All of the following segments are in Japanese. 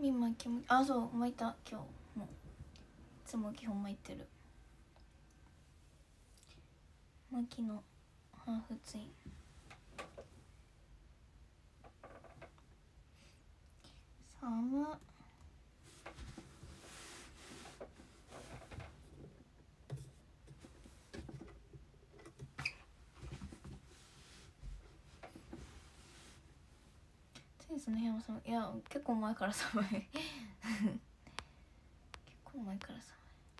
みん巻きも、あ、そう巻いた。今日もいつも基本巻いてる。巻きのハーフツイン。寒っ。テニスの部屋も寒い。いや結構前から寒い結構前から寒い。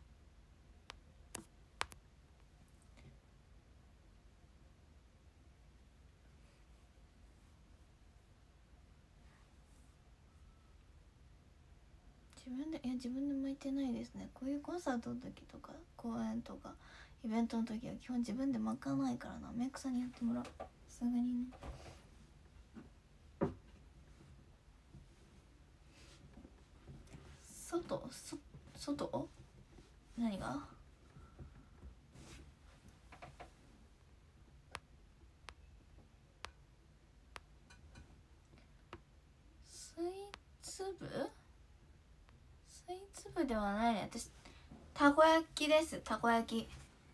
自分で巻いてないですね。こういうコンサートの時とか公演とかイベントの時は基本自分で巻かないからな。メイクさんにやってもらう。さすがにね。外何がスイーツ部ではないね。私たこ焼きです。たこ焼き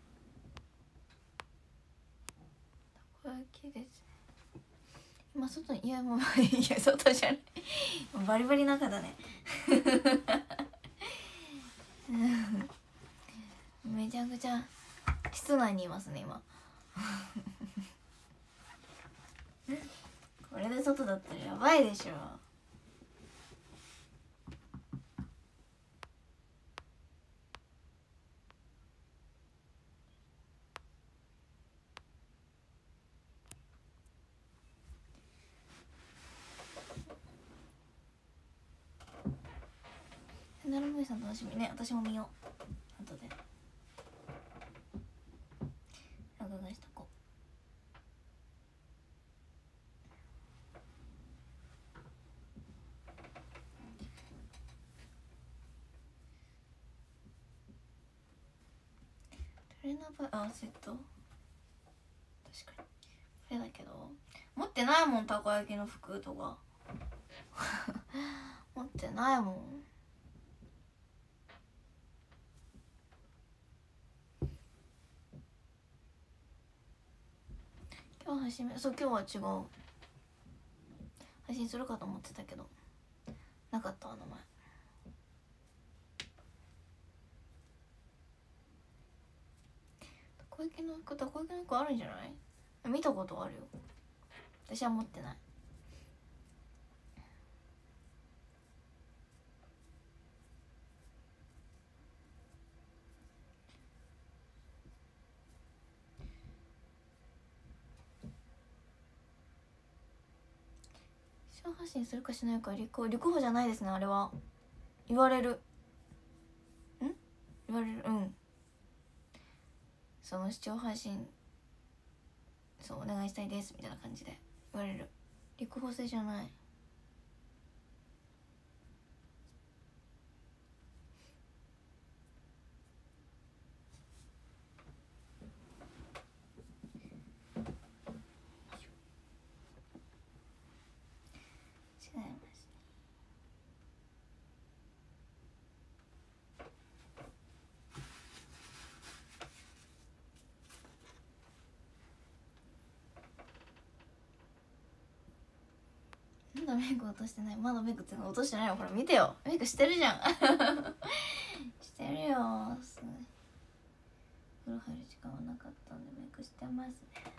です。今外に、いやもういや外じゃないバリバリ中だねめちゃくちゃ室内にいますね今これで外だったらやばいでしょ。なるむいさん楽しみね。私も見よう後で録画しとこう。トレーナーバイセット確かにあれだけど持ってないもん。たこ焼きの服とか持ってないもん。今日配信そう今日は違う配信するかと思ってたけどなかったわ名前。たこ焼きの服あるんじゃない？見たことあるよ。私は持ってない。視聴発信するかしないか立候補じゃないですね。あれは言われるうんその視聴配信そうお願いしたいですみたいな感じで言われる。立候補制じゃない。違いますね。まだメイク落としてない。まだメイクって落としてないよ。ほら見てよ。メイクしてるじゃんしてるよ。すごい風呂入る時間はなかったんでメイクしてますね。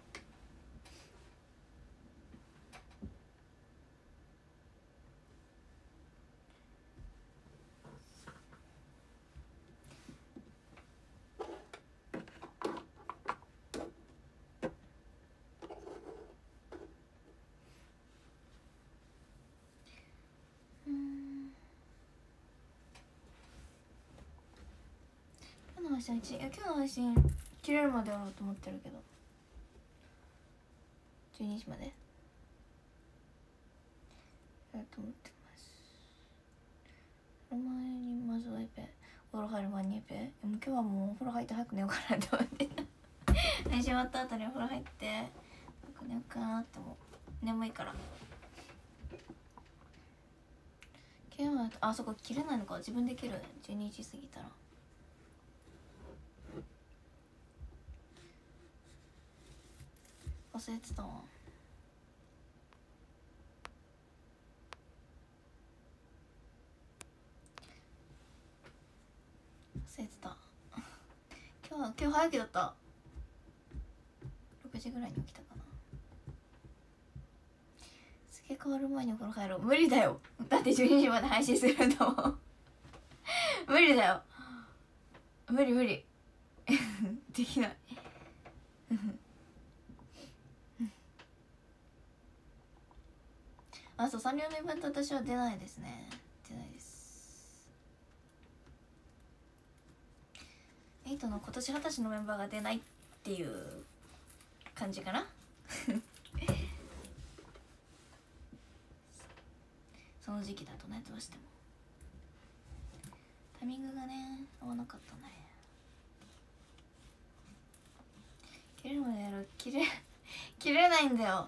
今日の配信切れるまでやろうと思ってるけど12時までやろうと思ってます。その前にまずはエペお風呂入る前にエペでも今日はもうお風呂入って早く寝ようかなって思って配信終わった後にお風呂入って早く寝ようかなって思う。眠いから切れないと、あ、そこ切れないのか。自分で切る。12時過ぎたら忘れてたわ。忘れてた。今日早起きだった。6時ぐらいに起きたかな。付け替わる前にお風呂入ろう。無理だよ。だって12時まで配信するんだもん無理だよ。無理できないあ、そう、サンリオのイベント私は出ないですね。出ないです。8の今年20歳のメンバーが出ないっていう感じかなその時期だとね、どうしてもタイミングがね合わなかったね。切れるまでやる。切れないんだよ。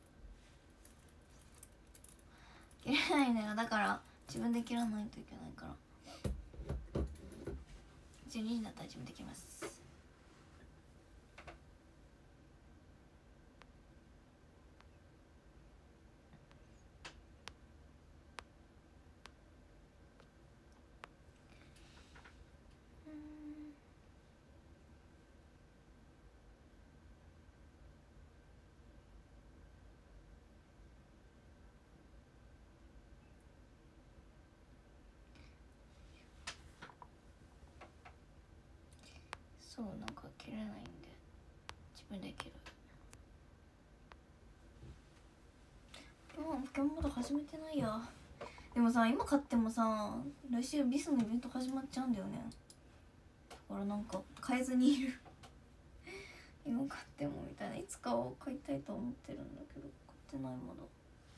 切れないんだよ。だから自分で切らないといけないから。12時になったら自分で切ります。そう、なんか切れないんで自分で切る。ポケモンまだ始めてないや。でもさ、今買ってもさ、来週ビスのイベント始まっちゃうんだよね。だからなんか買えずにいる今買ってもみたいな。いつかを買いたいと思ってるんだけど買ってないまだ。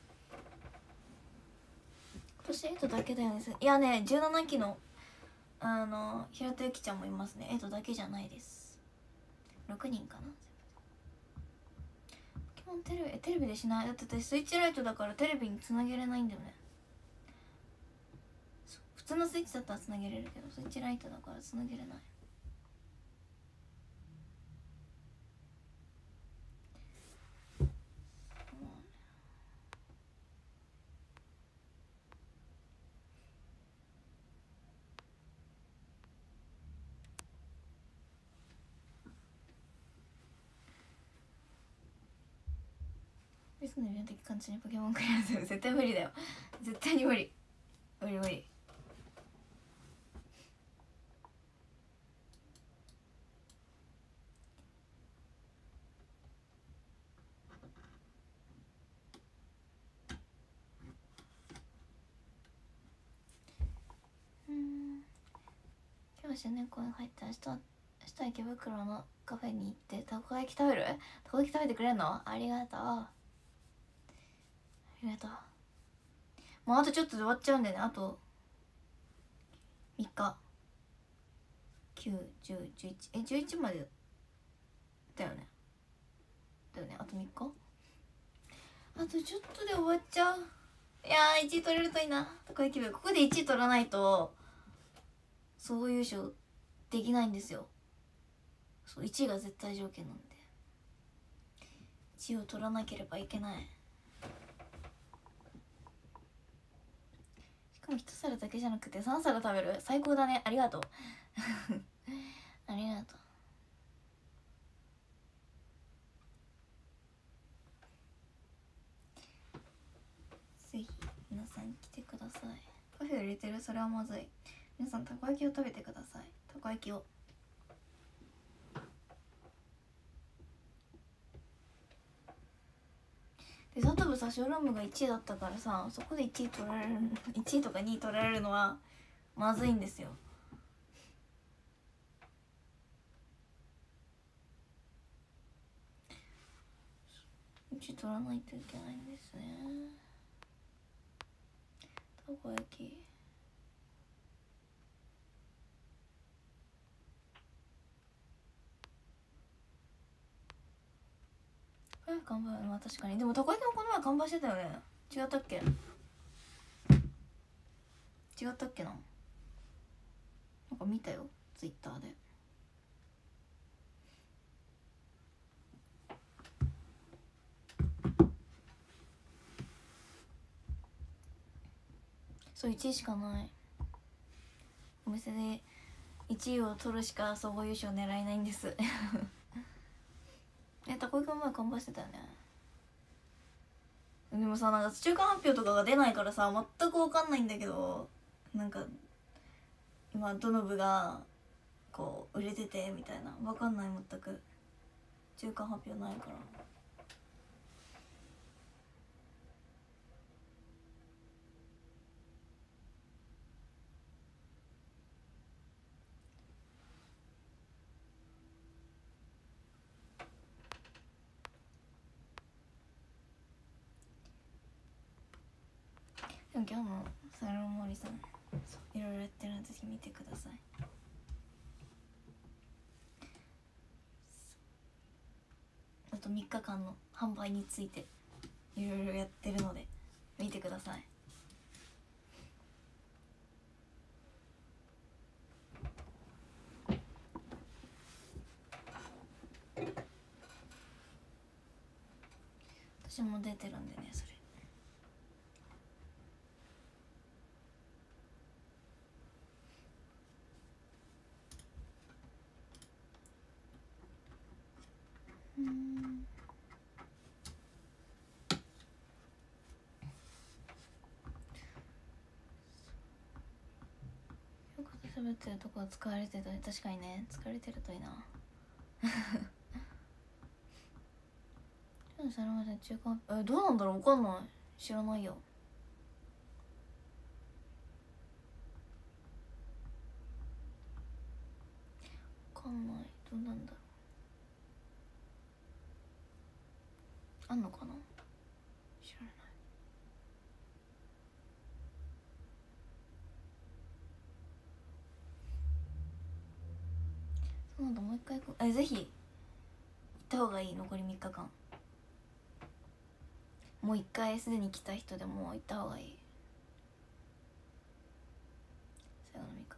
今年8だけだよね。いやね、17期の平田由紀ちゃんもいますね。8だけじゃないです。6人かな。ポケモンテレビでしない。だって私スイッチライトだからテレビにつなげれないんだよね。普通のスイッチだったらつなげれるけど、スイッチライトだからつなげれない。ビスのイベント期間中にポケモンクリアする。絶対無理だよ。絶対に無理。無理。今日新年公演入って明日池袋のカフェに行ってたこ焼き食べる？たこ焼き食べてくれんの？ありがとう。もうあとちょっとで終わっちゃうんだよね。あと3日。9、10、11。11までだよね。あと3日。あとちょっとで終わっちゃう。いやー、1位取れるといいな。たこ焼き部ここで1位取らないと総合優勝できないんですよ。そう、1位が絶対条件なんで1位を取らなければいけない。しかも1皿だけじゃなくて3皿食べる。最高だね。ありがとうありがとう。ぜひ皆さん来てください。カフェ入れてる？それはまずい。皆さんたこ焼きを食べてください。たこ焼きを。デザート部さ、ショールームが1位だったからさ、そこで1位取られる1位とか2位取られるのはまずいんですよ。1位取らないといけないんですね。たこ焼き完売。まあ確かに。でもたこ焼きもこの前完売してたよね。違ったっけ？ 違ったっけな、なんか見たよツイッターで。そう1位しかない。お店で1位を取るしか総合優勝狙えないんですたこいくん前完売してたよね。でもさ、なんか中間発表とかが出ないからさ全く分かんないんだけど、なんか今どの部がこう売れててみたいな分かんない。全く中間発表ないから。でも今日のサロンモリさんいろいろやってるのでぜひ見てください。あと3日間の販売についていろいろやってるので見てください。私も出てるんでねそれ。よく喋ってるとこは使われてるといい。確かにね、疲れてるといいなそれまで中間どうなんだろう、分かんない、知らないよ。分かんない、どうなんだろう、あんのかな、知らない。そうなんだ、もう一回行こう。ぜひ行った方がいい。残り3日間もう一回すでに来た人でも行った方がいい。最後の3日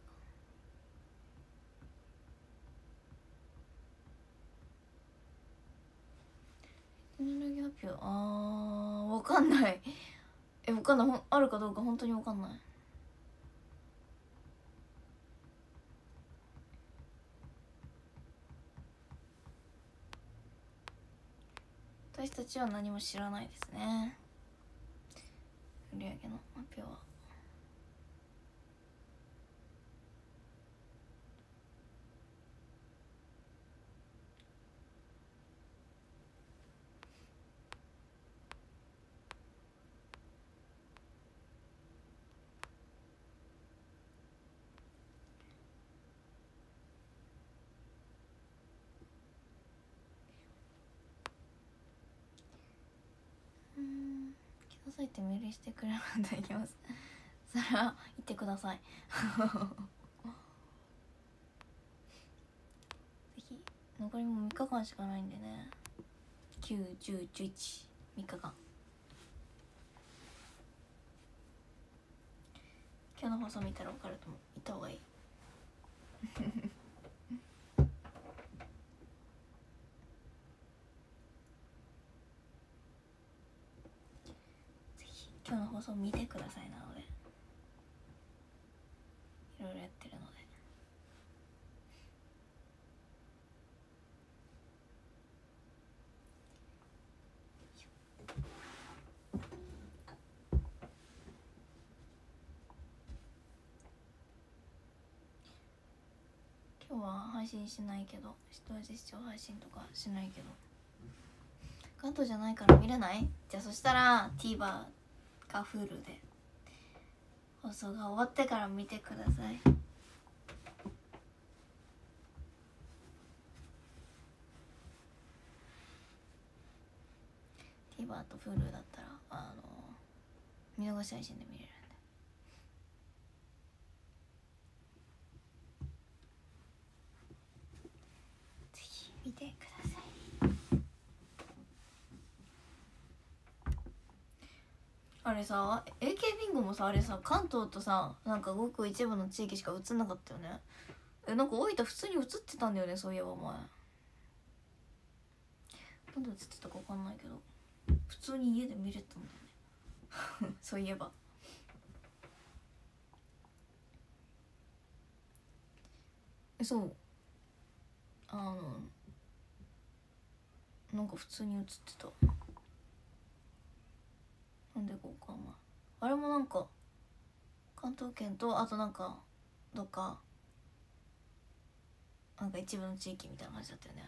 間エネルギー発表、分かんない分かんない、あるかどうか本当に分かんない。私たちは何も知らないですね、売り上げの発表は。来なさいって命令してくれるんで行きますそれは行ってくださいぜひ。残りも3日間しかないんでね、9、10、11、3日間。今日の放送見たら分かると思う、行った方がいいぜひ今日の放送見てください。なのでいろいろやってるので。今日は配信しないけど、一人視聴配信とかしないけど、関東じゃないから見れない？じゃあそしたら TVer か Hulu で放送が終わってから見てください。TVer と Hulu だったら見逃し配信で見れるんで。ぜひ見てください。あれさ AK ビンゴもさあれさ関東とさなんかごく一部の地域しか映んなかったよね。なんか大分普通に映ってたんだよねそういえば前。なんで映ってたか分かんないけど普通に家で見れたんだよねそういえば。そうなんか普通に映ってた。なんでこうかなあれもなんか関東圏とあとなんかどっかなんか一部の地域みたいな感じだったよね。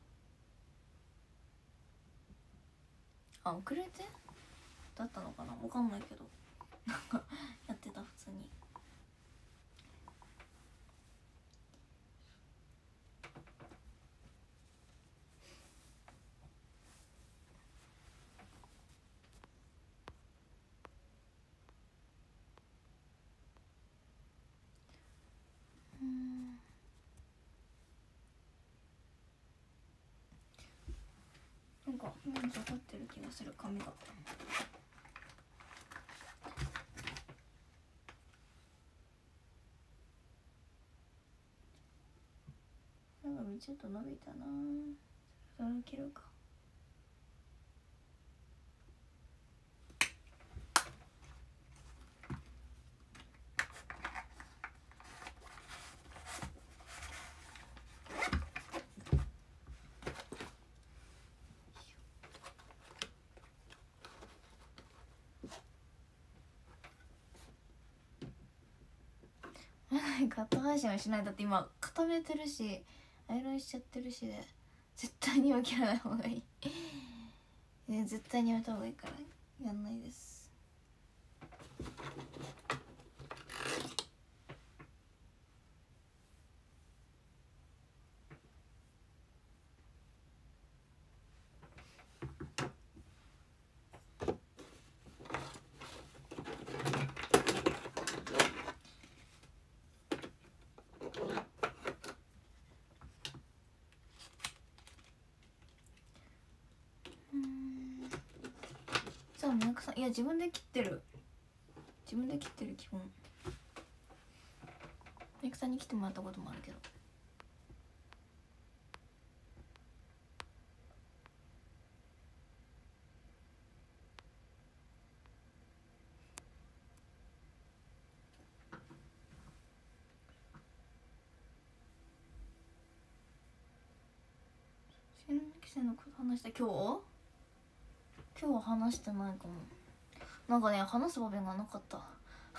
あ遅れてだったのかな分かんないけどなんかやってた普通に。なんかなんか立ってる気がする髪が。なんかちょっと伸びたな。それ切るか。カット配信はしない。だって今固めてるしアイロンしちゃってるしで絶対には切らない方がいい絶対にやめた方がいいからやんないです。じゃあメイクさんいや自分で切ってる基本メイクさんに切ってもらったこともあるけど。新規生のこと話した今日は話してないかも。なんかね話す場面がなかった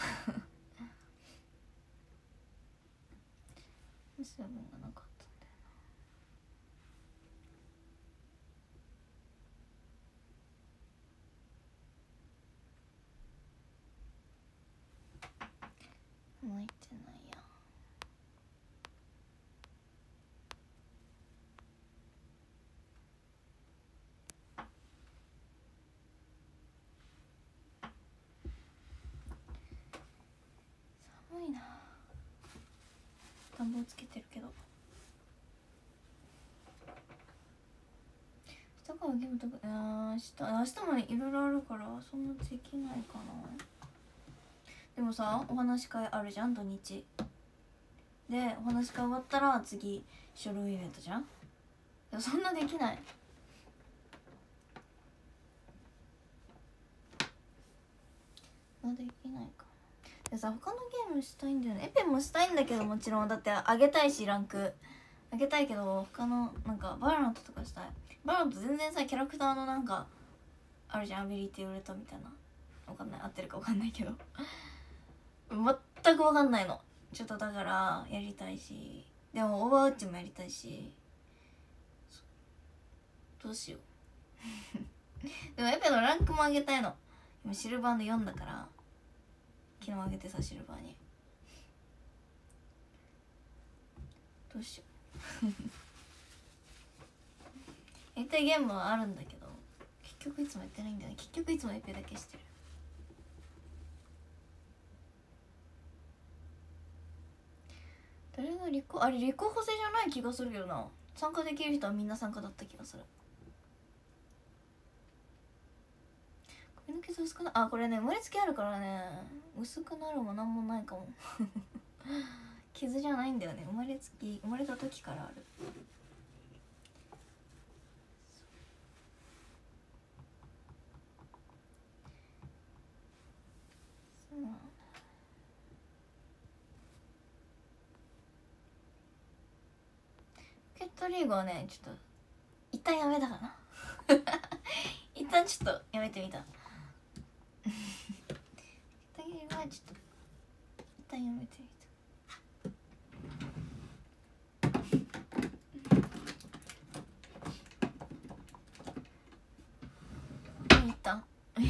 話す場面がなかったんだよな。泣いてないや。寒いな。暖房つけてるけど明日からゲームとか明日もいろいろあるからそんなできないかな。でもさお話し会あるじゃん土日で。お話し会終わったら次書類イベントじゃん。そんなできない。できないか。でさ他のゲームしたいんだよね。エペもしたいんだけどもちろんだって上げたいしランク上げたいけど他のなんかバロラントとかしたい。バロラント全然さキャラクターのなんかあるじゃんアビリティウルトみたいな。わかんない合ってるかわかんないけど全くわかんないの。ちょっとだからやりたいしでもオーバーウォッチもやりたいしどうしようでもエペのランクも上げたいの。今シルバーの4だから昨日上げてさシルバーにどうしようやりたいゲームはあるんだけど結局いつもやってないんだよね。結局いつもエペだけしてる。誰が立候あれ立候補制じゃない気がするけどな。参加できる人はみんな参加だった気がする。 の傷薄くな、あ、これね生まれつきあるからね、薄くなるもなんもないかも傷じゃないんだよね、生まれた時からある。ポケットリーグはねちょっと一旦やめたかな一旦ちょっとやめてみたポケットリーグはちょっと一旦やめてみた。一旦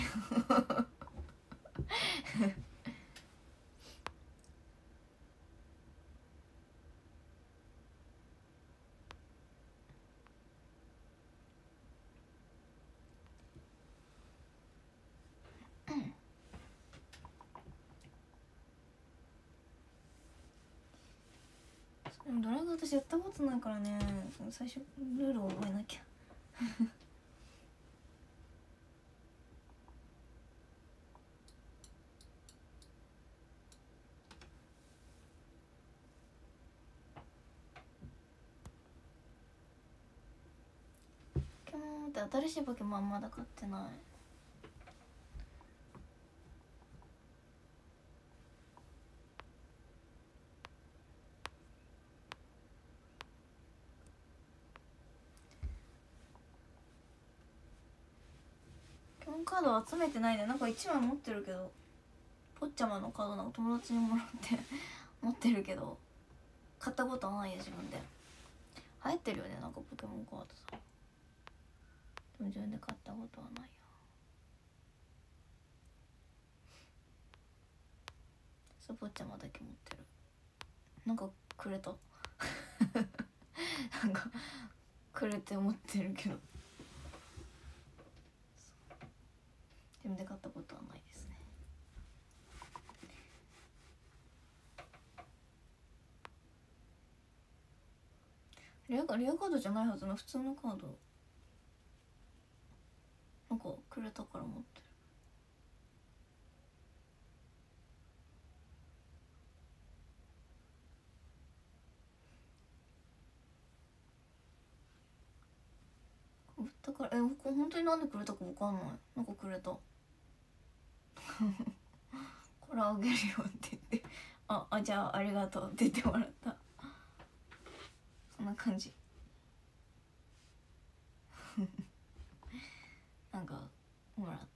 ドライブ私やったことないからね、最初ルールを覚えなきゃポケモンって新しいポケモンまだ買ってない。ポケモンカード集めてないね。なんか1枚持ってるけど、ポッチャマのカードなんか友達にもらって持ってるけど買ったことないよ自分で。流行ってるよねなんかポケモンカードさ。でも自分で買ったことはないよ。そうポッチャマだけ持ってる。なんかくれたなんかくれて持ってるけど自分で買ったことはないですね。レアカードじゃないはずの普通のカードなんかくれたから持ってる。だから本当になんでくれたか分かんない。なんかくれたこれあげるよって言ってじゃあありがとうって言ってもらった。そんな感じなんかもらった。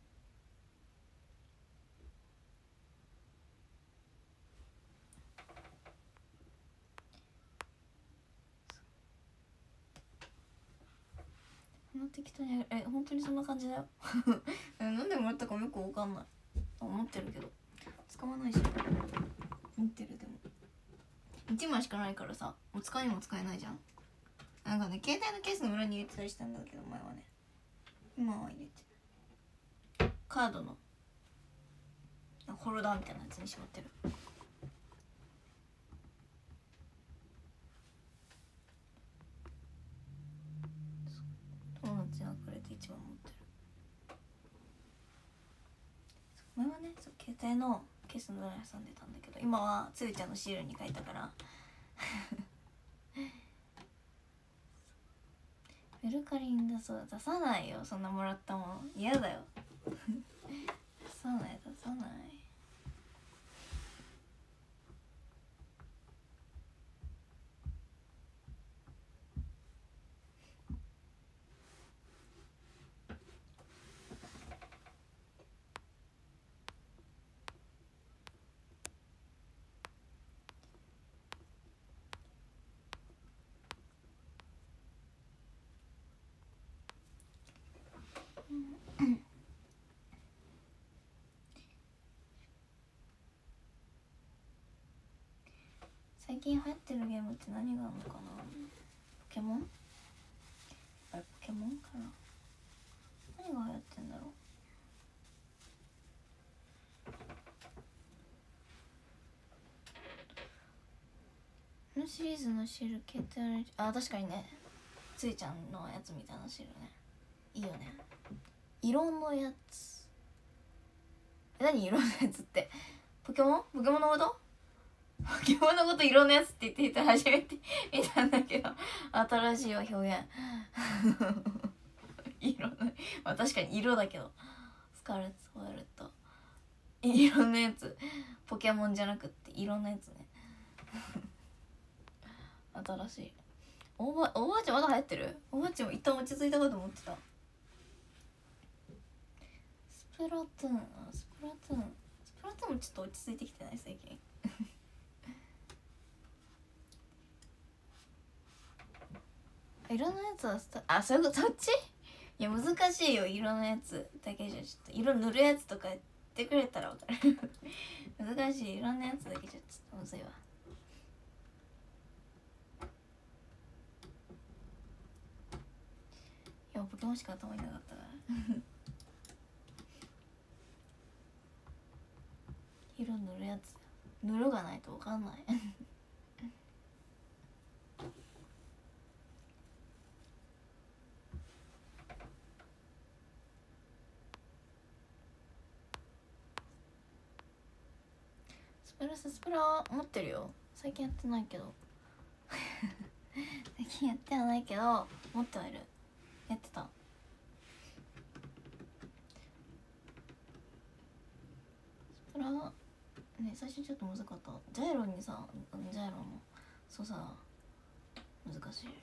適当に本当にそんな感じだよなんでもらったかもよく分かんない。思ってるけど使わないし。持ってるでも1枚しかないからさ、もう使いも使えないじゃん。なんかね携帯のケースの裏に入れてたりしたんだけど前はね。今は入れてない。カードのホルダーみたいなやつにしまってる。友達がくれて一番持ってる。前はね携帯のケースの裏に挟んでたんだけど、今はつゆちゃんのシールに書いたからメルカリに出さないよ、そんなもらったもの嫌だよ出さない。最近流行ってるゲームって何があるのかな。ポケモン？あれポケモンかな。何が流行ってんだろう。このシリーズのシール携帯確かにね、ついちゃんのやつみたいなシールね、いいよね。色のやつ何色のやつって？ポケモンのこと？ポケモンのこと色のやつって言って初めて見たんだけど、新しいわ表現色の、まあ確かに色だけど、スカーレット・バイオレット、色のやつ、ポケモンじゃなくって色のやつね新しい。オーバーチまだ流行ってる？オーバーチも一旦落ち着いたかと思ってた。スプラトゥーンもちょっと落ち着いてきてない最近色のやつはそういうこと？そっち？いや難しいよ、色のやつだけじゃちょっと。色塗るやつとかやってくれたら分かる難しい、色のやつだけじゃちょっとむずいわ。いやポケモンしか頭になかったから色塗るやつ、塗るがないと分かんないスプラ持ってるよ。最近やってないけど最近やってはないけど持ってはいる。やってた。スプラね、最初ちょっと難かった。ジャイロにさ、ジャイロの操作難しい。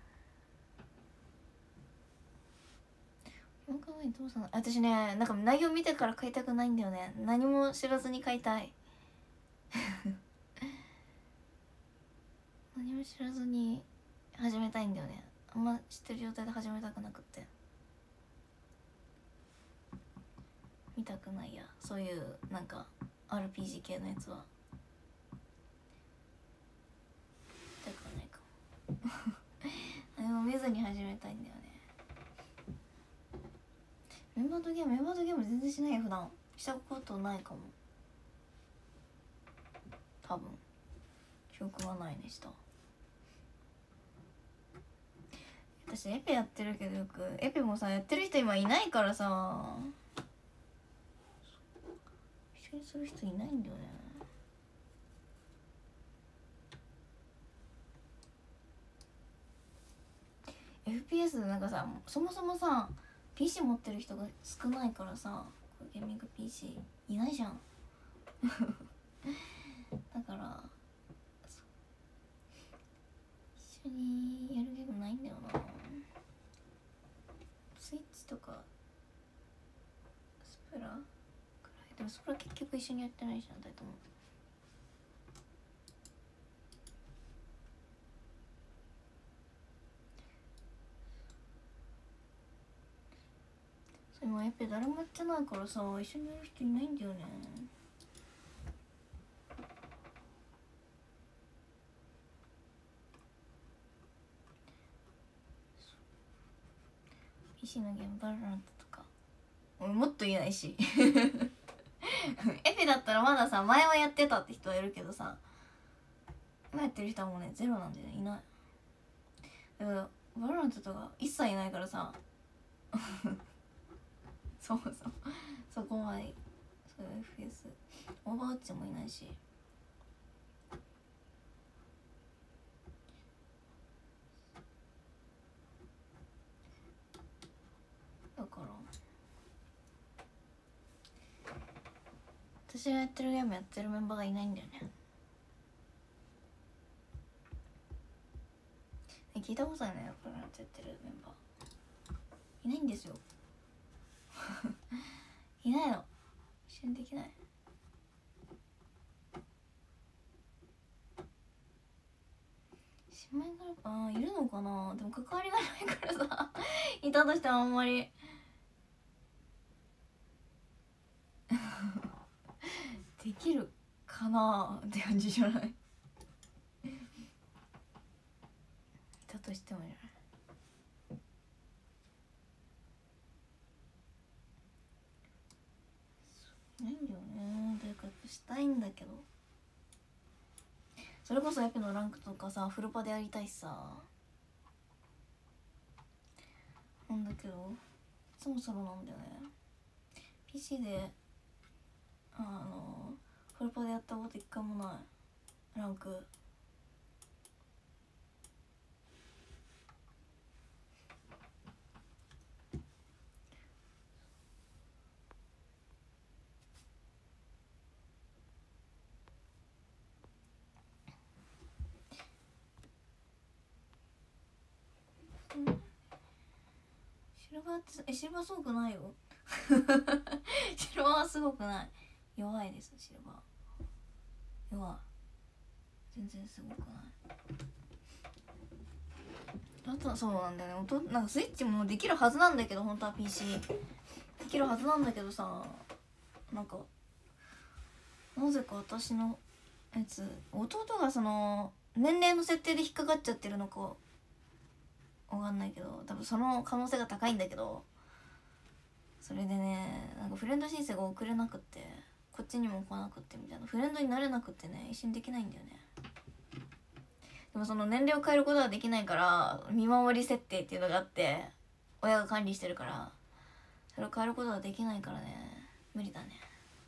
私ね、なんか内容見てから買いたくないんだよね。何も知らずに買いたい何も知らずに始めたいんだよね。あんま知ってる状態で始めたくなくって、見たくないや、そういうなんか RPG 系のやつは見たくないかも何も見ずに始めたいんだよね。メンバードゲーム全然しないよ。普段したことないかも。多分記憶はないね。した私エペやってるけど、よくエペもさやってる人今いないからさ、一緒にする人いないんだよね。FPS なんかさ、そもそもさ PC 持ってる人が少ないからさ、ゲーミング PC いないじゃんだから一緒にやるゲームないんだよな。スイッチとかスプラくらい。でもスプラ結局一緒にやってないじゃん、誰とも。今やっぱ誰もやってないからさ、一緒にやる人いないんだよね。PC のゲームバロラントとか俺もっといないしエペだったらまださ、前はやってたって人はいるけどさ、今やってる人はもうねゼロなんでね、いない。だからバロラントとか一切いないからさそうそこまで。そういう FPS オーバーウォッチもいないし、だから私がやってるゲームやってるメンバーがいないんだよね。聞いたことないね、バロラントやってるメンバーいないんですよいないの、一緒にできない。姉妹グループいるのかな。でも関わりがないからさいたとしてもあんまりできるかなって感じじゃない。いたとしてもじゃないんだよね。誰かしたいんだけど、それこそエペのランクとかさフルパでやりたいしさなんだけど、そろそろなんだよね。 PC でフルパでやったこと一回もない。ランクシルバーってシルバーすごくないよシルバーはすごくない。弱いです。シルバー弱い。全然すごくない。あとはそうなんだよね。なんかスイッチもできるはずなんだけど、本当は PC できるはずなんだけどさ、なんかなぜか私のやつ、弟がその年齢の設定で引っかかっちゃってるのかわかんないけど、多分その可能性が高いんだけど、それでね、なんかフレンド申請が送れなくって、こっちにも来なくってみたいな、フレンドになれなくってね、一緒にできないんだよね。でもその年齢を変えることができないから、見守り設定っていうのがあって、親が管理してるから、それを変えることができないからね、無理だね。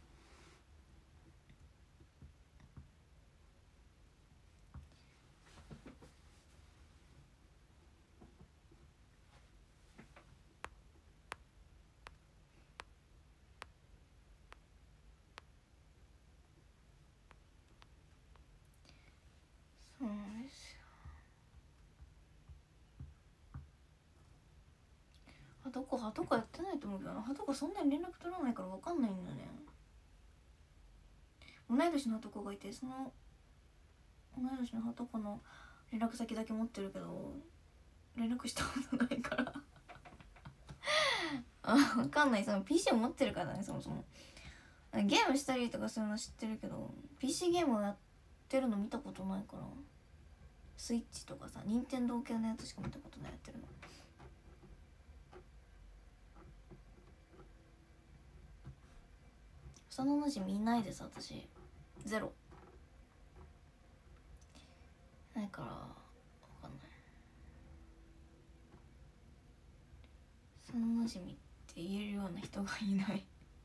そうなんですよ。ハトコやってないと思うけどな。ハトコそんなに連絡取らないから分かんないんだよね。同い年のハトコがいて、その同い年のハトコの連絡先だけ持ってるけど、連絡したことないから分かんない。その PC を持ってるからね、そもそも。ゲームしたりとかそういうの知ってるけど、 PC ゲームをやってるの見たことないから。スイッチとかさ、任天堂系のやつしか見たことない、やってるの。幼なじみいないです、私。ゼロ。ないから分かんない。幼なじみって言えるような人がいない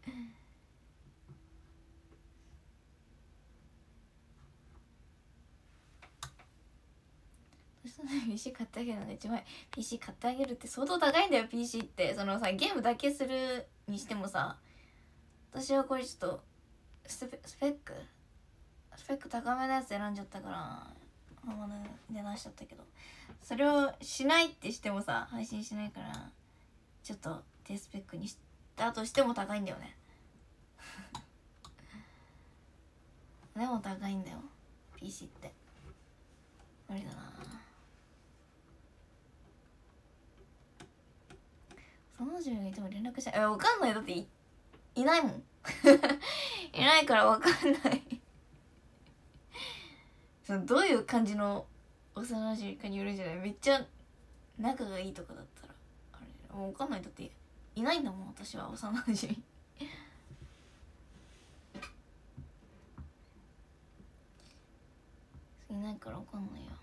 PC 買ってあげるのが一番いい。 PC 買ってあげるって相当高いんだよ。 PC ってそのさ、ゲームだけするにしてもさ、私はこれちょっとスペック高めのやつ選んじゃったから、値段しちゃったけど、それをしないってしてもさ、配信しないから、ちょっと低スペックにしたとしても高いんだよねでも高いんだよ PC って。無理だな。その人がいても連絡しない。分かんない。だっていないもんいないから分かんないそのどういう感じの幼馴染かによるんじゃない。めっちゃ仲がいいとかだったらあれ、もう分かんない。だっていないんだもん、私は幼馴染いないから分かんないよ。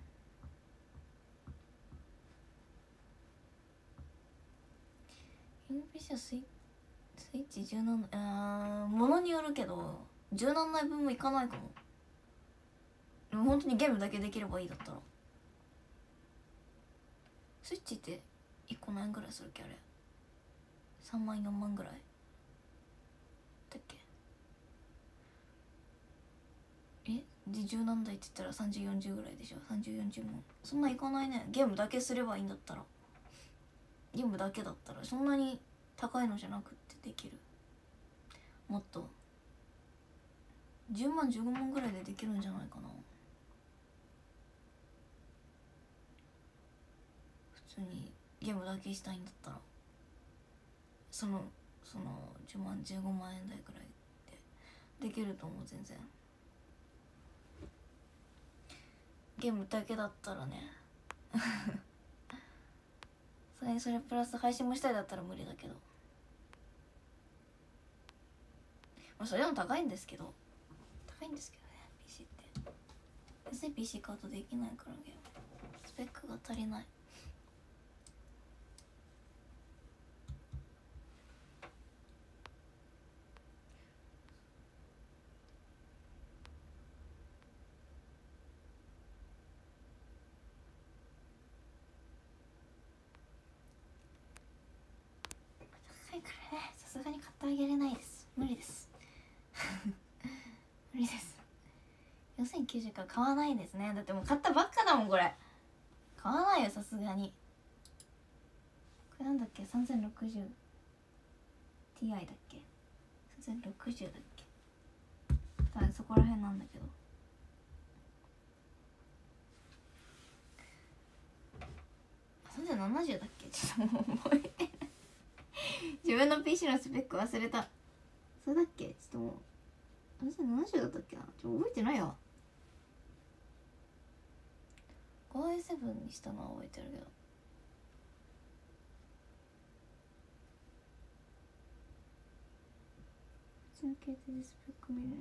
キングフィッシャースイッチ17、ものによるけど十何台分もいかないかも。でも本当にゲームだけできればいいだったら。スイッチって1個何円ぐらいするっけ、あれ。3万4万ぐらいだっけ。で十何台って言ったら3040ぐらいでしょ。3040万、そんないかないね。ゲームだけすればいいんだったら。ゲームだけだったらそんなに高いのじゃなくってできる。もっと10万15万ぐらいでできるんじゃないかな。普通にゲームだけしたいんだったら、その10万15万円台くらいでできると思う。全然ゲームだけだったらねそれプラス配信もしたいだったら無理だけど、まあそれでも高いんですけどね、 PC って安い PC 買うとできないから、ゲームスペックが足りない。 がに買ってあげれないです。無理です無理です。4090から買わないですね。だってもう買ったばっかだもんこれ。買わないよさすがに。これなんだっけ、 3060Ti だっけ、 3060だっけ、多分そこら辺なんだけど、3070だっけ、ちょっともう覚えてない自分の PC のスペック忘れた。それだっけ、ちょっともう3070だったっけな、ちょっと覚えてないよ。5i7 にしたのは覚えてるけど、うちの携帯でスペック見れない。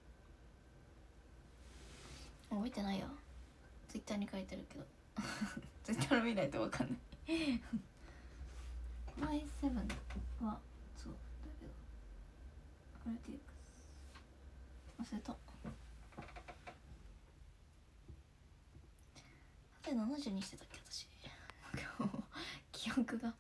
覚えてないよ。ツイッターに書いてるけどツイッターの見ないと分かんない5i7 はそうだけど、RTX 忘れた。70にしてたっけ私記憶が。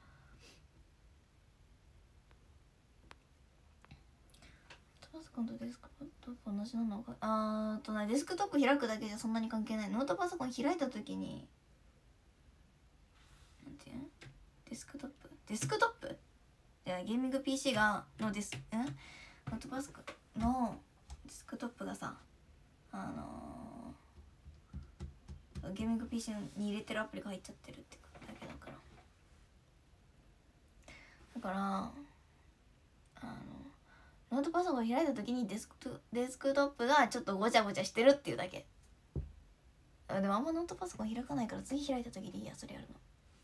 パソコンとデスクトップ同じなのか。デスクトップ開くだけじゃそんなに関係ない。ノートパソコン開いた時になんていうの、デスクトップいやゲーミング PC がのノートパソコンのデスクトップがさ、ゲーミング PC に入れてるアプリが入っちゃってるってだけだからノートパソコン開いた時にデスクトップがちょっとごちゃごちゃしてるっていうだけ。でもあんまノートパソコン開かないから次開いた時でいいや、それやるの。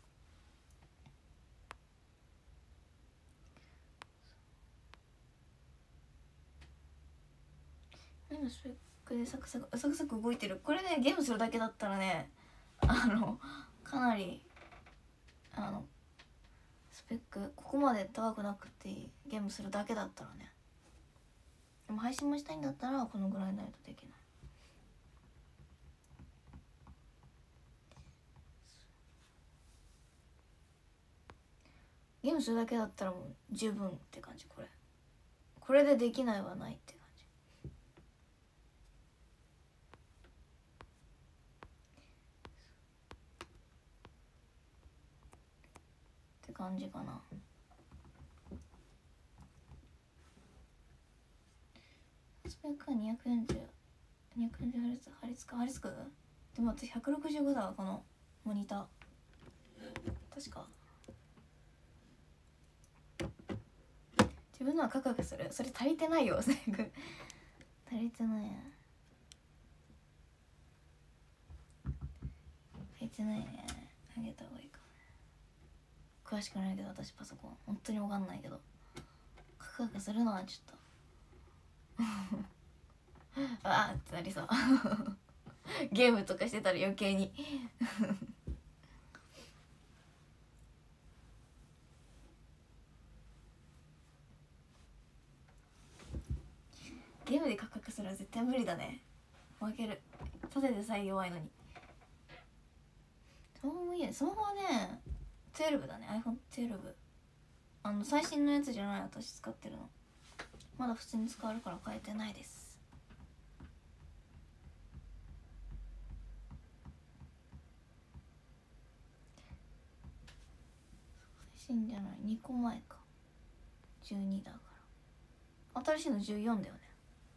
今スペックでサクサク動いてる。これねゲームするだけだったらねかなりスペックここまで高くなくていい。ゲームするだけだったらね。でも配信もしたいんだったらこのぐらいないとできない。ゲームするだけだったらもう十分って感じ。これでできないはないって感じ。って感じかな。スペックは240Hz 貼り付く。でも私165だわこのモニター確か。自分のはカクカクする。それ足りてないよ足りてないや。足りてないね。あげた方がいいか。詳しくないけど私パソコン本当に分かんないけど、カクカクするのはちょっとあーってなりそうゲームとかしてたら余計にゲームでカクカクするのは絶対無理だね。負ける。縦でさえ弱いのに。スマホもいいや。スマホはね12だね。 iPhone12。最新のやつじゃない私使ってるの。まだ普通に使えるから変えてないです。最新じゃない、2個前か。12だから新しいの14だよね。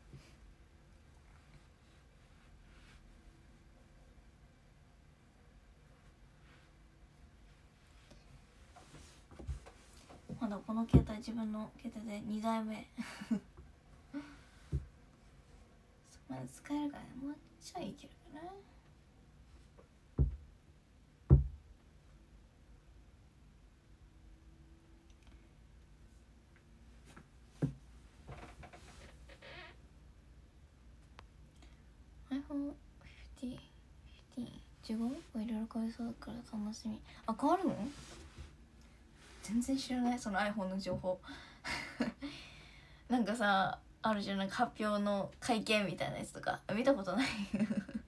まだこの携帯自分の携帯で2代目まだ使えるからね。もうちょいいけるかな。iPhone15 がいろいろ変わりそうだから楽しみ。あ、変わるの？全然知らないその iPhone の情報なんかさあるじゃん、なんか発表の会見みたいなやつとか見たことない分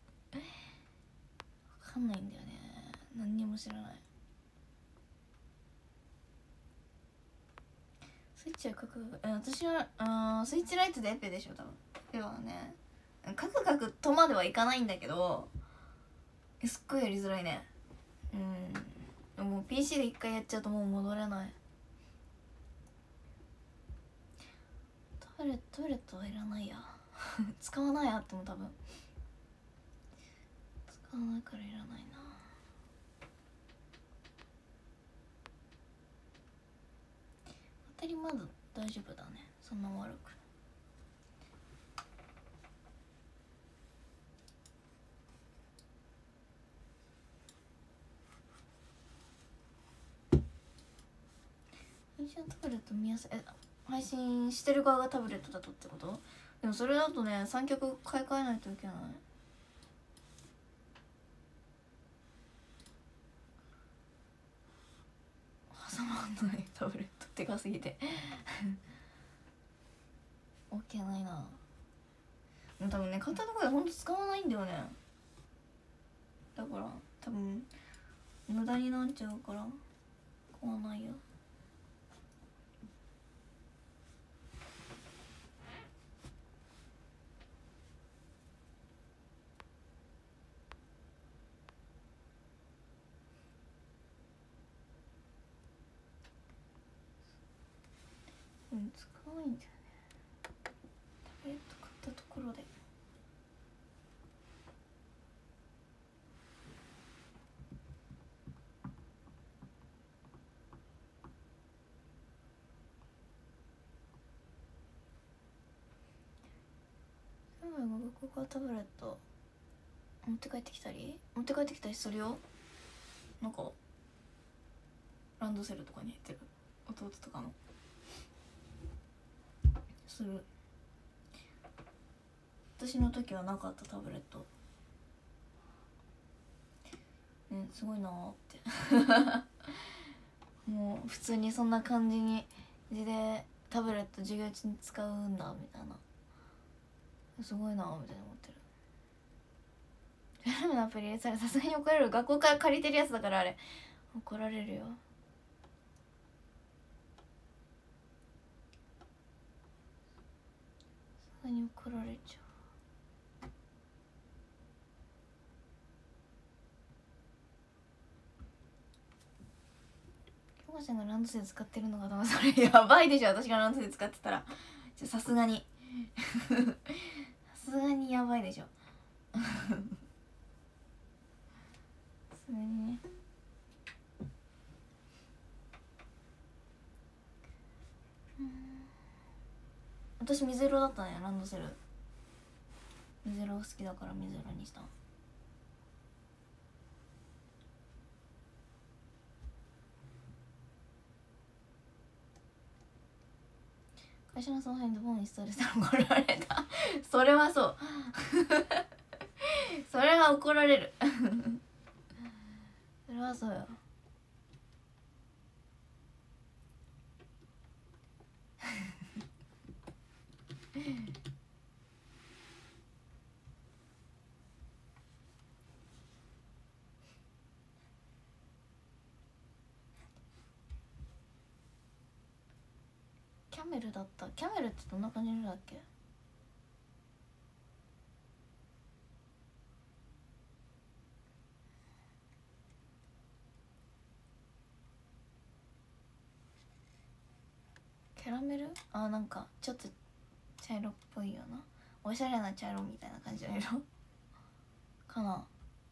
かんないんだよね。何にも知らない。スイッちはカクカク、私はスイッチライトでエペでしょ多分。エペはねカクカクとまではいかないんだけどすっごいやりづらいね。でも PC で一回やっちゃうともう戻れない。タブレットはいらないや使わないあっても多分使わないからいらないな。バッテリーまだ大丈夫だね、そんな悪く。配信タブレット見やすい。配信してる側がタブレットだとってこと？でもそれだとね三脚買い替えないといけない。挟まんないタブレットでかすぎてOK ないな。でも多分ね買ったところでほんと使わないんだよね。だから多分無駄になっちゃうから買わないよ。使わないんだよねタブレット買ったところで。学校からタブレット持って帰ってきたりするよ。なんかランドセルとかに入ってる弟とかのする。私の時はなかったタブレットね、すごいなーってもう普通にそんな感じにでタブレット授業中に使うんだみたいな、すごいなーみたいな思ってる。フィルムのアプリ入れたらさすがに怒られる。学校から借りてるやつだからあれ怒られるよ。さすがに怒られちゃう。京子ちゃんがランドセル使ってるのかと思う。それやばいでしょ私がランドセル使ってたら。さすがにさすがにやばいでしょさすがにね。私水色だったねランドセル。水色好きだから水色にした。会社のその辺でボンインストールしたら怒られたそれはそうそれは怒られるそれはそうよキャメルだった。キャメルってどんな感じのだっけ。キャラメル、なんかちょっと茶色っぽいよな、おしゃれな茶色みたいな感じの色かな。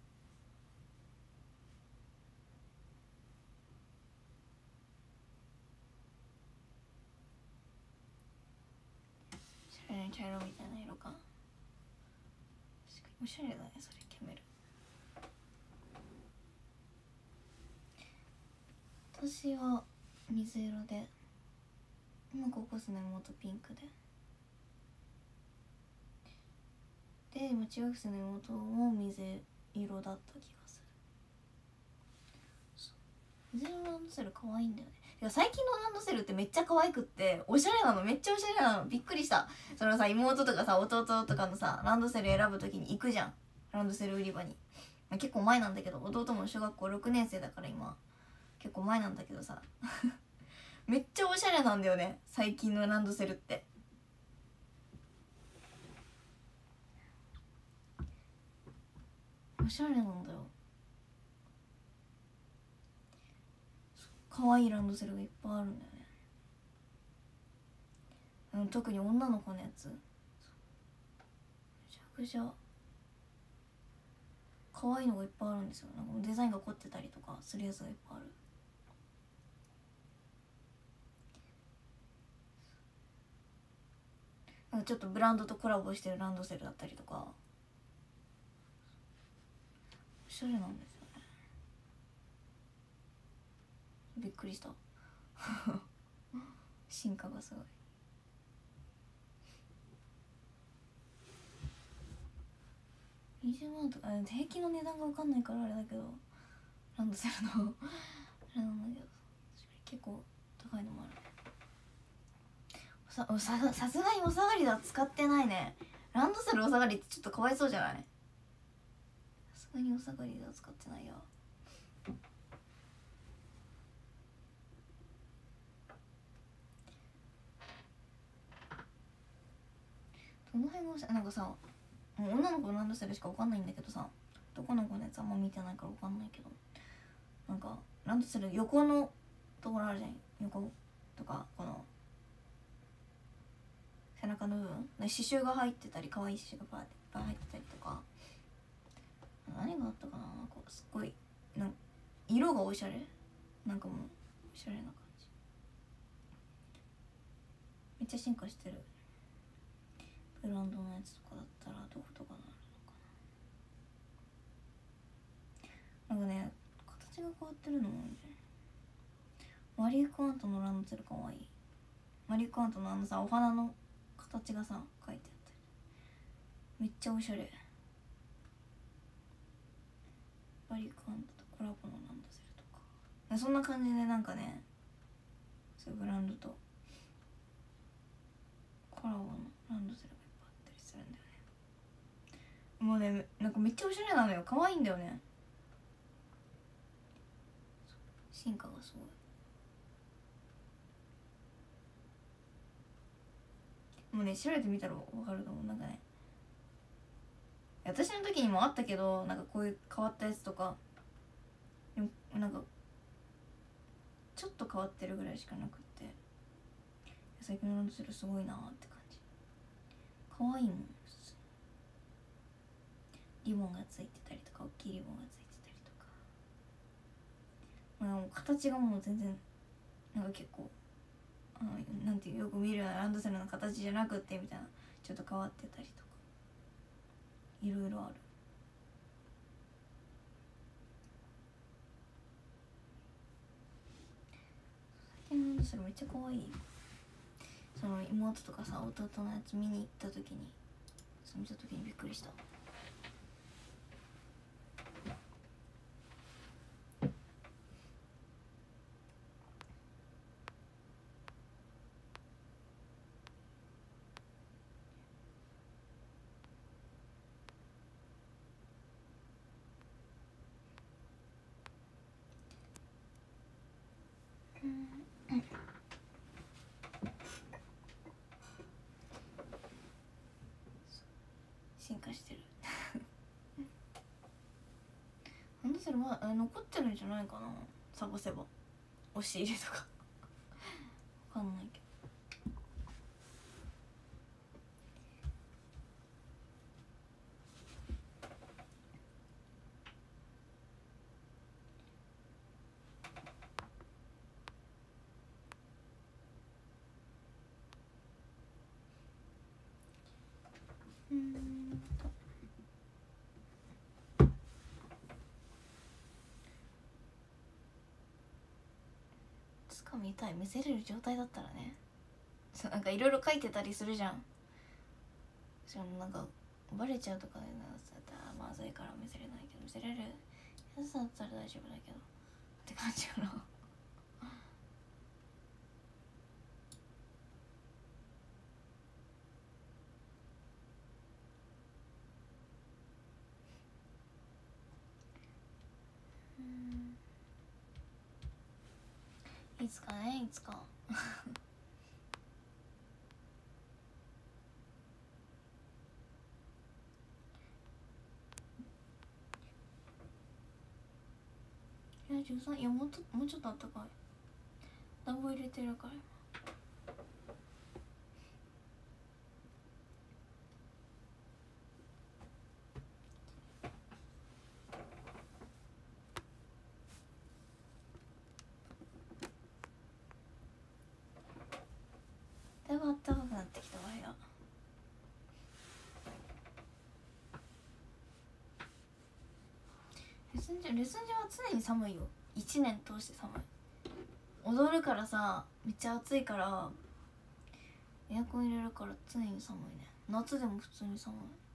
おしゃれな茶色みたいな色か。確かにおしゃれだねそれ。キャメル私は水色で、今高校生の妹ピンクで今中学生の妹も水色だった気がする。水色のランドセル可愛いんだよね。てか最近のランドセルってめっちゃ可愛くっておしゃれなの。めっちゃおしゃれなの。びっくりした。そのさ妹とかさ弟とかのさランドセル選ぶ時に行くじゃん、ランドセル売り場に。結構前なんだけど、弟も小学校6年生だから今結構前なんだけどさめっちゃおしゃれなんだよね最近のランドセルって。おしゃれなんだよ。可愛いランドセルがいっぱいあるんだよね。特に女の子のやつめちゃくちゃ可愛いのがいっぱいあるんですよ。なんかデザインが凝ってたりとかするやつがいっぱいある。なんかちょっとブランドとコラボしてるランドセルだったりとかおしゃれなんですよね。びっくりした進化がすごい。20万とか平均の値段が分かんないからあれだけどランドセルのあれなんだけど結構高いのもある。さすがにお下がりでは使ってないね。ランドセルお下がりってちょっとかわいそうじゃない。さすがにお下がりでは使ってないよ。どの辺がなんかさ、もう女の子のランドセルしかわかんないんだけどさ、男の子のやつあんま見てないからわかんないけど、なんかランドセル横のところあるじゃん。横とかこの背中の部分刺繍が入ってたり可愛い刺繍がバーっていっぱい入ってたりとか、何があったかな。なんかすっごいなん色がおしゃれ、なんかもうおしゃれな感じ。めっちゃ進化してる。ブランドのやつとかだったらどことかなるのかな。なんかね形が変わってるのもね。マリー・クワントのランドセルかわいい。マリー・クワントのさお花の形がさ書いてあったりめっちゃおしゃれ。マリー・クワントとコラボのランドセルとかそんな感じでなんかね、そういうブランドとコラボのランドセルがいっぱいあったりするんだよね。もうねなんかめっちゃおしゃれなのよ。可愛いんだよね。進化がすごい。もうね調べてみたら分かると思う。なんかね私の時にもあったけど、なんかこういう変わったやつとかでもなんかちょっと変わってるぐらいしかなくって、最近のランドセルすごいなって感じ。可愛いもん。リボンがついてたりとか、大きいリボンがついてたりとか、もう形がもう全然なんか結構なんていうよく見るようなランドセルの形じゃなくってみたいな、ちょっと変わってたりとかいろいろある。最近のランドセルめっちゃ可愛い。その妹とかさ弟のやつ見に行った時に見た時にびっくりした。進化してるランドセルは残ってるんじゃないかな。探せば押し入れとかわかんないけど。つかみたい見せれる状態だったらね。そうなんかいろいろ書いてたりするじゃん。しかもなんかバレちゃうとかでなさったらまずいから見せれないけど、見せれるやつだったら大丈夫だけどって感じかないつかね、いつかいや13、いやもうちょっとあったかい。暖房入れてるから。だいぶあったかくなってきたわよ。レスンジは常に寒いよ。1年通して寒い。踊るからさ、めっちゃ暑いからエアコン入れるから常に寒いね。夏でも普通に寒い。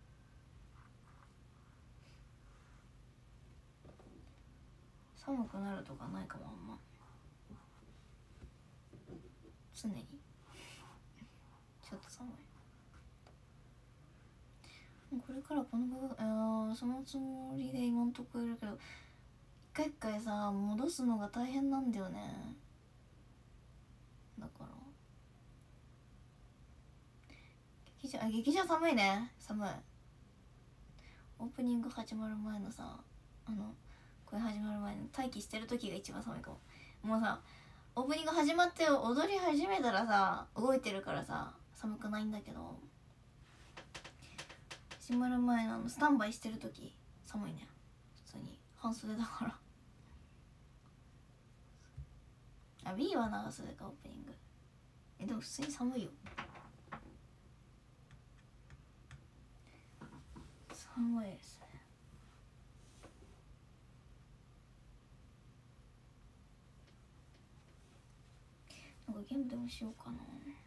寒くなるとかないかも。あんま常にちょっと寒い。これからこのそのつもりで今んとこいるけど、一回一回さ戻すのが大変なんだよね。だから劇場寒いね。寒い。オープニング始まる前のさ、これ始まる前の待機してる時が一番寒いかも。もうさオープニング始まって踊り始めたらさ動いてるからさ寒くないんだけど、始まる前のスタンバイしてる時寒いね。普通に半袖だからB は長袖かオープニング。でも普通に寒いよ。寒いですね。なんかゲームでもしようかな。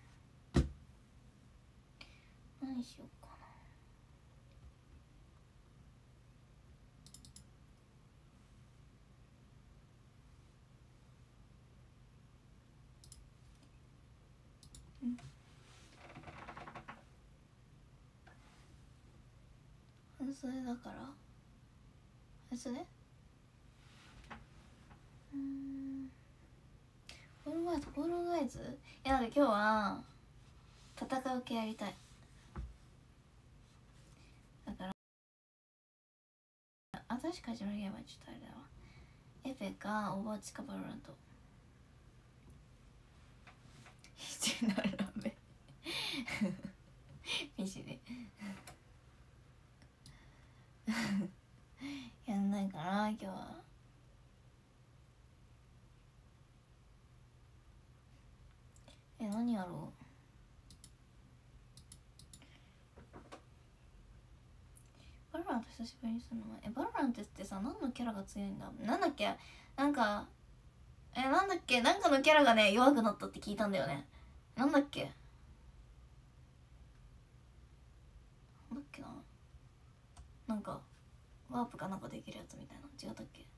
何しようかな。半袖だから半袖。フォールガイズ。いやなんか今日は戦う系やりたい。だから新しく始まるゲームはちょっとあれだわ。エペかオーバーチかバロラント。必要なラーメンミシでやんないかな今日は。何やろう。バロラント久しぶりにするの前。バロラントってさ何のキャラが強いんだ。なんだっけ、なんかなんだっけ、なんかのキャラがね弱くなったって聞いたんだよね。なんだっけなんだっけな。なんかワープかなんかできるやつみたいな。違ったっけ。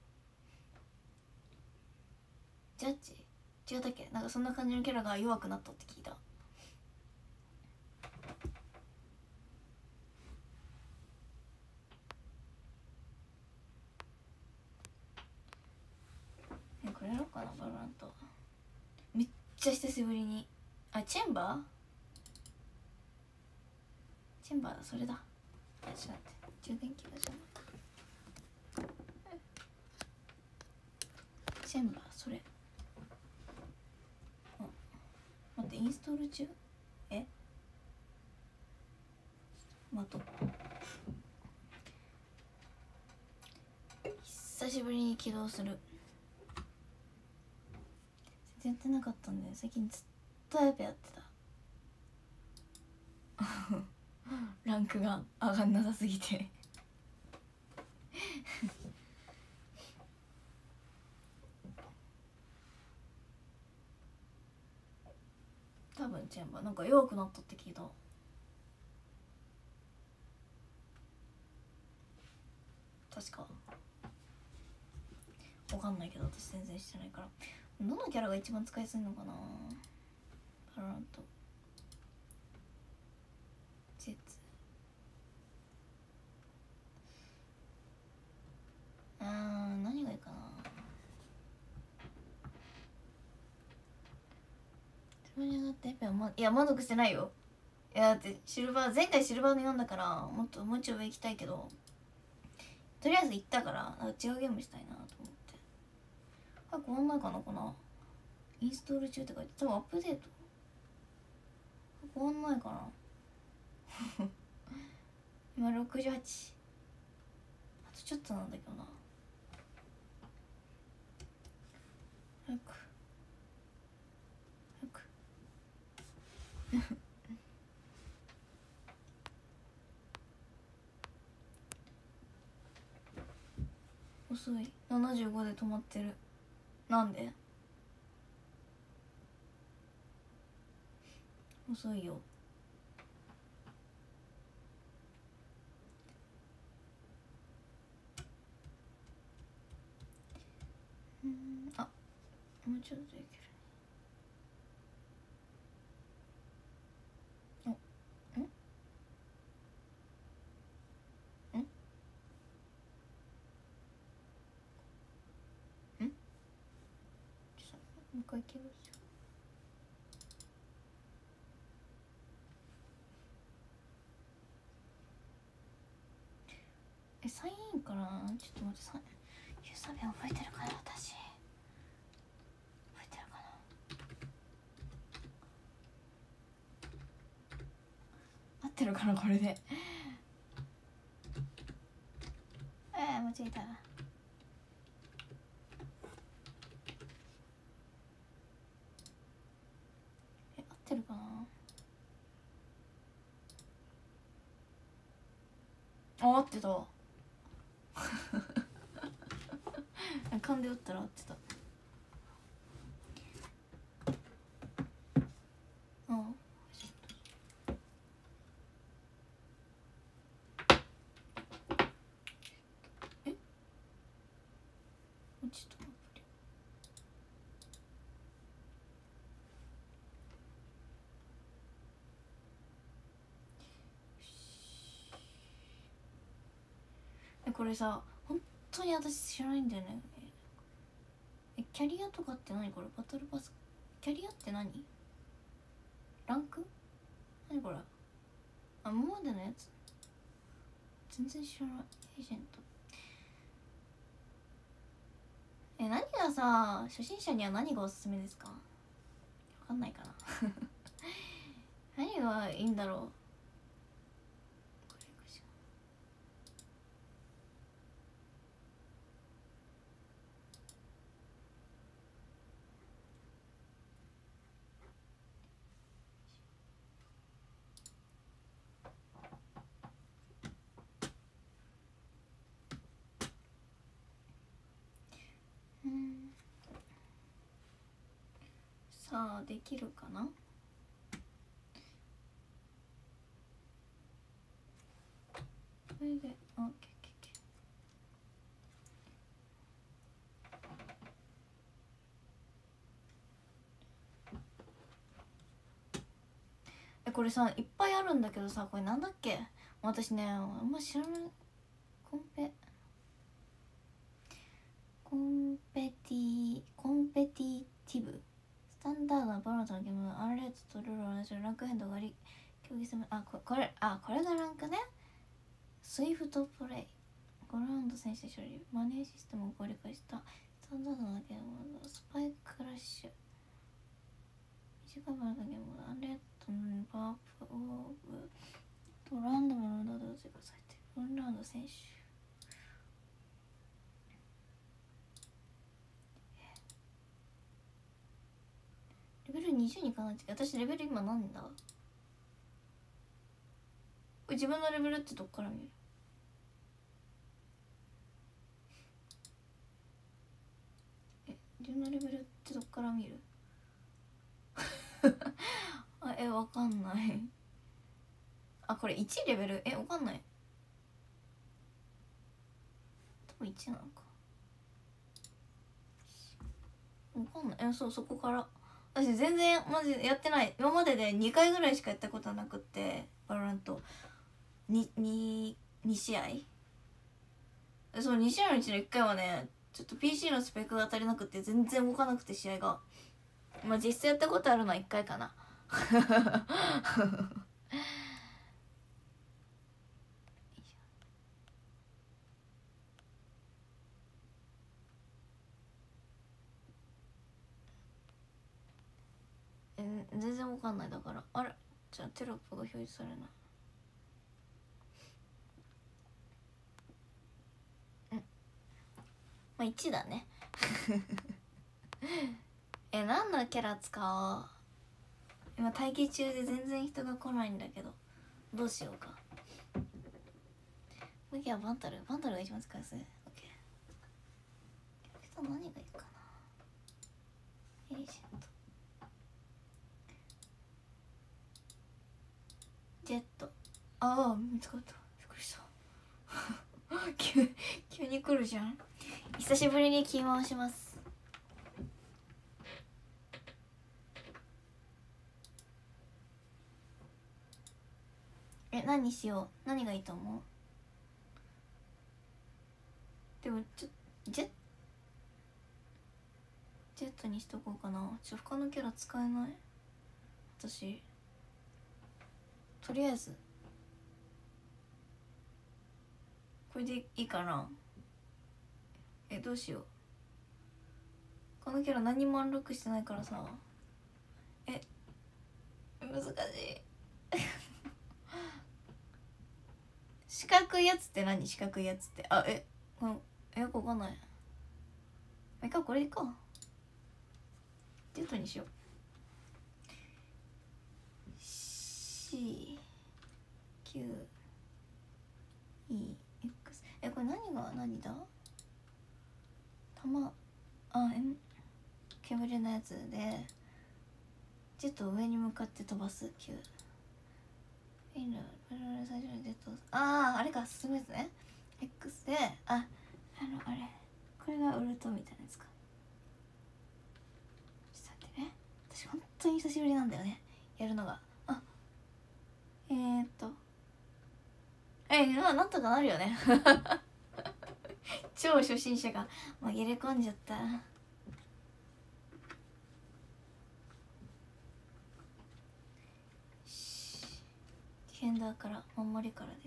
ジャッジ違ったっけ。なんかそんな感じのキャラが弱くなったって聞いた。これやろうかなバロラント。めっちゃ久しぶりに。チェンバーだ。それだ。ちょっと待って、充電器が邪魔。チェンバーそれ。待って、インストール中。待とう。久しぶりに起動する。全然やってなかったんで最近ずっとやっぱやってたランクが上がんなさすぎて多分チェンバーなんか弱くなったって聞いた。確かわかんないけど私全然してないから。どのキャラが一番使いやすいのかな。バロラントジェッツ。何がいいかな。 デペはいや満足してないよ。いやだってシルバー前回シルバーに読んだからもうちょい上行きたいけど、とりあえず行ったからなんか違うゲームしたいなと思って。早く終わんないかなこのインストール中って書いて、多分アップデート終わんないかな今68、あとちょっとなんだけどな。早く早く遅い。75で止まってる。なんで遅いよ。あ、もうちょっといける。もう一回いける。サインかな。ちょっと待って、ユーサビン覚えてるかな。私覚えてるかな。合ってるかなこれで間違えた。合ってるかな。合ってた勘で打ったら合ってた。落ちた。これさ本当に私知らないんだよね。キャリアとかって何これ。バトルパスキャリアって何。ランク何これ。今までのやつ全然知らない。エージェント何がさ、初心者には何がおすすめですか。わかんないかな何がいいんだろう。さあできるかな。これでオッケー。これさいっぱいあるんだけどさ、これなんだっけ。私ねあんま知らない。コンペティティブスタンダードなバランスのゲームのアンレートとルールを同じランク変動があり、競技戦これがランクね。スイフトプレイ5ラウンド選手処理マネーシステムをご理解したスタンダードなゲームのスパイククラッシュ短いバランスのゲームのアンレートのパワーアップオブとランダムなロードが追加されて4ラウンド選手レベル20にいかないと。私レベル今なんだ。これ自分のレベルってどっから見る。自分のレベルってどっから見るわかんない。これ1レベルわかんない。多分1なのかわかんない。そこから私全然マジやってない。今までで2回ぐらいしかやったことなくってバロラント 2試合。その2試合のうちの1回はねちょっと PC のスペックが足りなくて全然動かなくて試合が。実際やったことあるのは1回かな全然わかんない。だからあれじゃあテロップが表示されない。まあ1だね。何のキャラ使おう。今待機中で全然人が来ないんだけどどうしようか。次はバンタルが一番使いやすい。 OK。 何がいいかな。エージェント、ジェット。ああ見つかった。びっくりした。急に来るじゃん。久しぶりにキーマンします。何にしよう。何がいいと思う。でもジェットにしとこうかな。他のキャラ使えない私。とりあえずこれでいいかな。どうしよう。このキャラ何もアンロックしてないからさ。難しい。四角いやつって何。四角いやつって。よくわかんない。これいいか。ジェットにしよう。C Q E X。これ何が何だ。煙のやつでジェットを上に向かって飛ばす。 Q。 最初にジェット。あれか進むやつね。 X であれこれがウルトみたいなやつか。ちょっと待ってね。私本当に久しぶりなんだよねやるのが。なんとかなるよね。超初心者が紛れ込んじゃった。ディフェンダーから守りからです。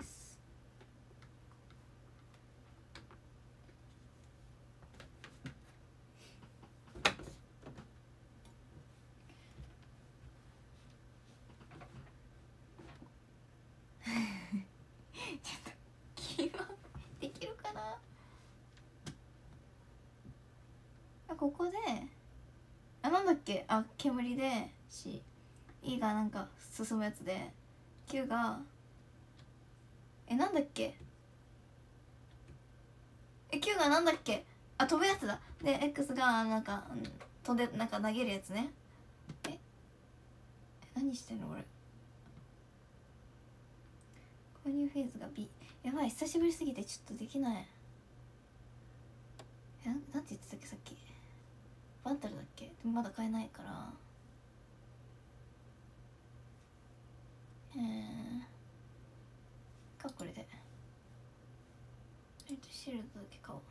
ちょっとキーマンできるかな。ここでなんだっけ。煙で E がなんか進むやつで Q がなんだっけ。Q がなんだっけ。飛ぶやつだ。で X がなんか、飛んでなんか投げるやつね。何してんのこれ。購入フェーズが B。 やばい久しぶりすぎてちょっとできない。なんて言ってたっけさっき。バンタルだっけ。でもまだ買えないからこれでシールドだけ買お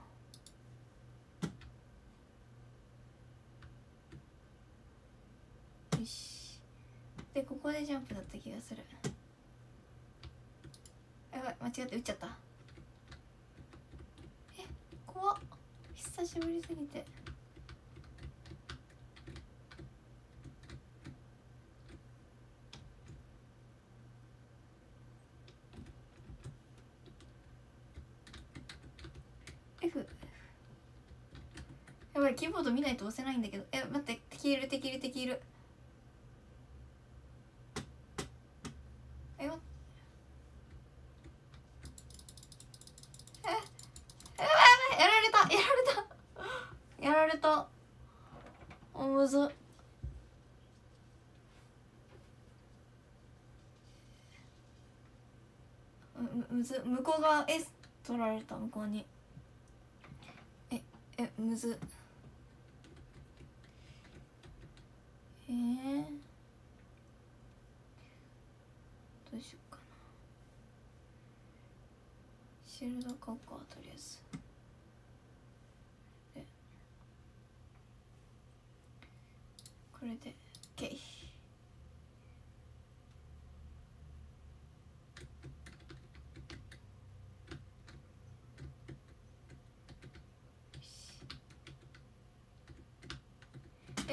う。よし。でここでジャンプだった気がする。やばい間違って打っちゃった。怖っ久しぶりすぎて。F。 やばいキーボード見ないと押せないんだけど。待って、敵いる。やられた。むずっ。向こうが S 取られた。向こうにむずっ。どうしようかな。シールド買おうかとりあえず。でこれで OK。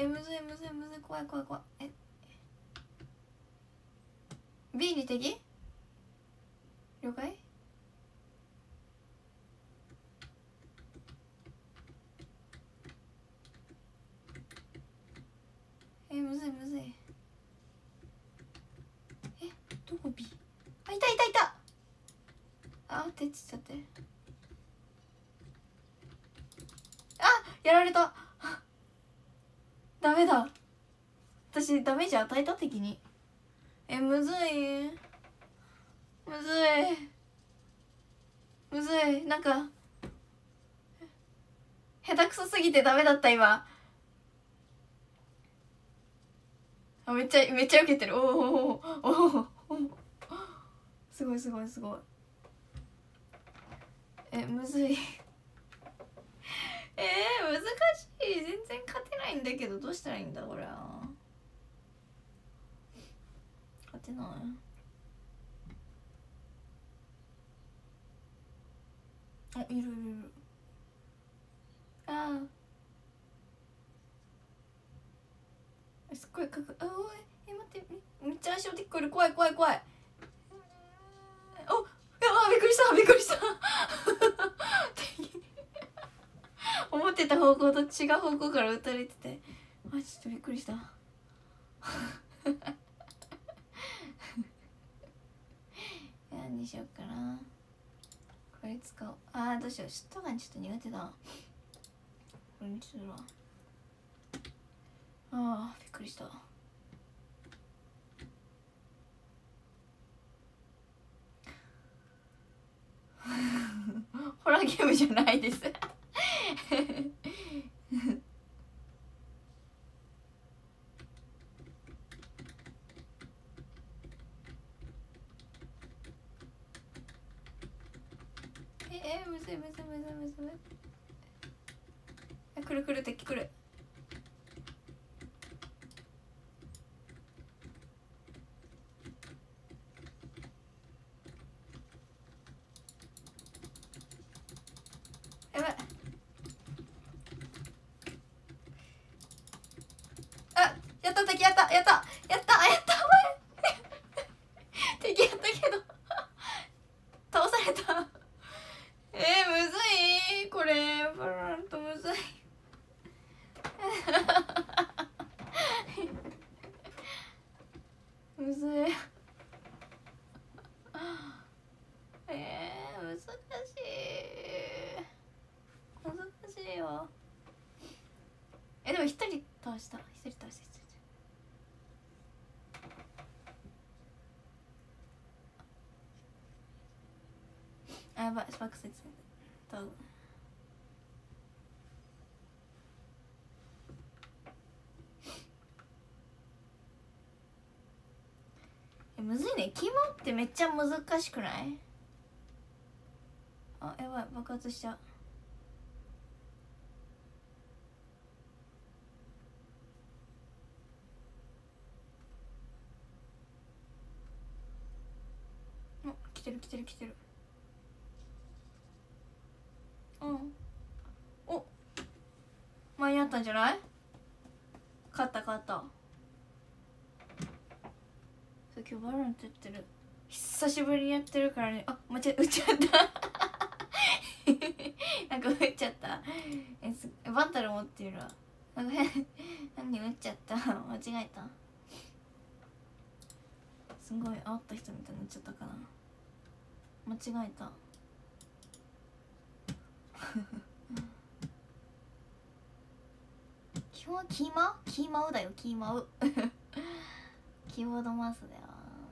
むずいむずいむずい、怖い怖い怖い。B に敵了解。むずいむずい。どこ B？ あ、いたいたいた。あ、てっちゃって。あ、やられた。ダメだ。私ダメージ与えた敵に。むずいむずいむずい。なんか下手くそすぎてダメだった今。あ、めっちゃめっちゃ受けてる。おおおお、すごいすごいすごい。むずい。難しい。全然勝てないんだけど、どうしたらいいんだこれは。勝てない。あ、いるいるいる。ああ、すっごいかく。あ、おい、待って、めっちゃ足音聞こえる。怖い怖い怖い。お、びっくりしたびっくりした思ってた方向と違う方向から撃たれてて、あ、ちょっとびっくりした何にしようかな。これ使おう。あー、どうしよう。シュットガンちょっと苦手だ。これにするわ。あー、びっくりしたホラーゲームじゃないですむずいむずいむずいむずい。くるくる敵くる。やばい。あ、やった敵やったやったやったやった敵やったけど倒された。むずいこれ。バロラントむずいむずい難しい難しいよ。でも一人倒した。一人倒した。あ、やばい、スパークスとむずいね。キモってめっちゃ難しくない？あ、やばい、爆発しちゃう。お、来てる来てる来てる。うん。お、間に合ったんじゃない？勝った勝った。そう、今日バロンって言ってる。久しぶりにやってるからね。あ、間違え、撃っちゃったなんか撃っちゃった。バンタル持ってるわ。なんか何撃っちゃった。間違えた。すごい煽った人みたいになっちゃったかな。間違えた基本はキーマウだよ。キーマウキーボードマウスだよ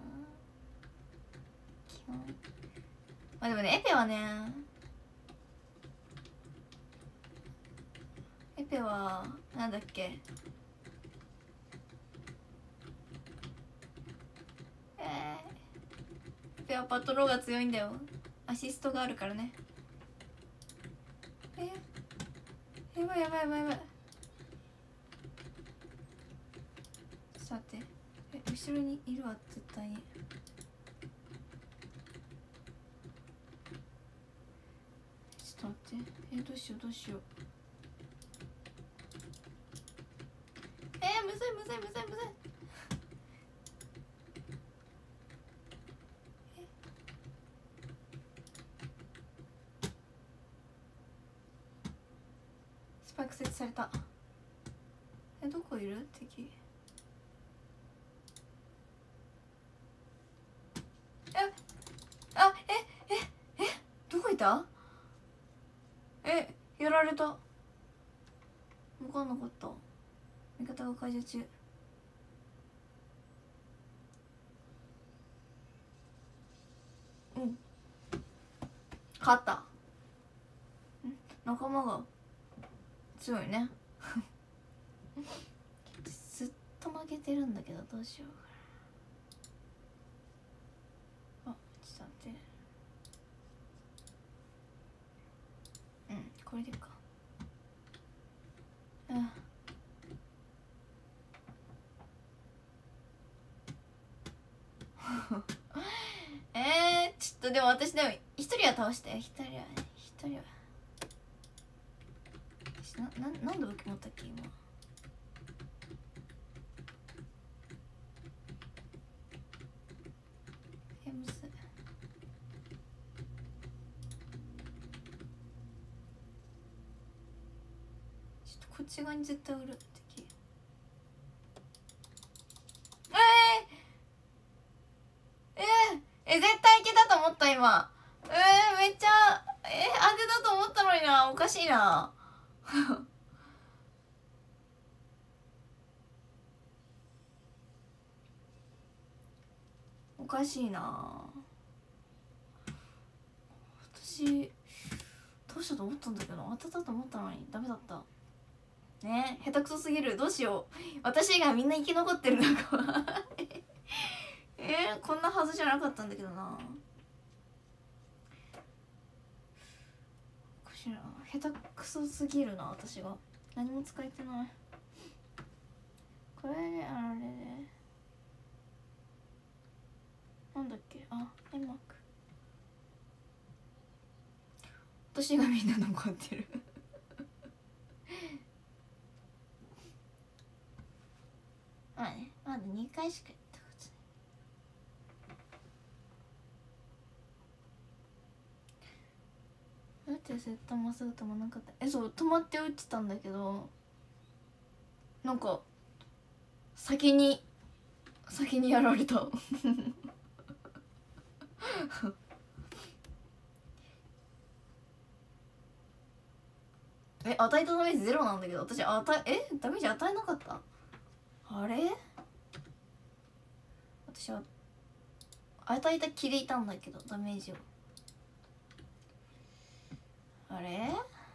基本。まあでもね、エペはね、エペはなんだっけ、エペはパトローが強いんだよ。アシストがあるからね。やばいやばいやばいやばい。ちょっと待って、後ろにいるわ絶対に。ちょっと待って、どうしようどうしよう。 ずいむずいむずいむずい。スパイク設置された。どこいる敵。どこいた。やられた。分かんなかった。味方が解除中。勝った。仲間が強いね。ずっと負けてるんだけど、どうしようかな。ちょっと待って。これでいいか。ちょっとでも私でも一人は倒して。一人は何で武器持ったっけ今。むずい。ちょっとこっち側に絶対おる敵。絶対いけたと思った今。めっちゃ当てたと思ったのにな。おかしいな。おかしいな。私どうしたと思ったんだけど、当てたと思ったのにダメだったね。下手くそすぎる。どうしよう。私以外みんな生き残ってるのか。こんなはずじゃなかったんだけどな。おかしいな。下手くそすぎるな。私が何も使えてない。これであれでなんだっけ。エマーク。私がみんな残ってる。まあね、まだ2回しかやったことない。だって絶対まっすぐ止まんなかった。そう止まって打ってたんだけど、なんか先にやられた。与えたダメージゼロなんだけど、私ダメージ与えなかった。あれ私は与えた気でいたんだけどダメージを。あれ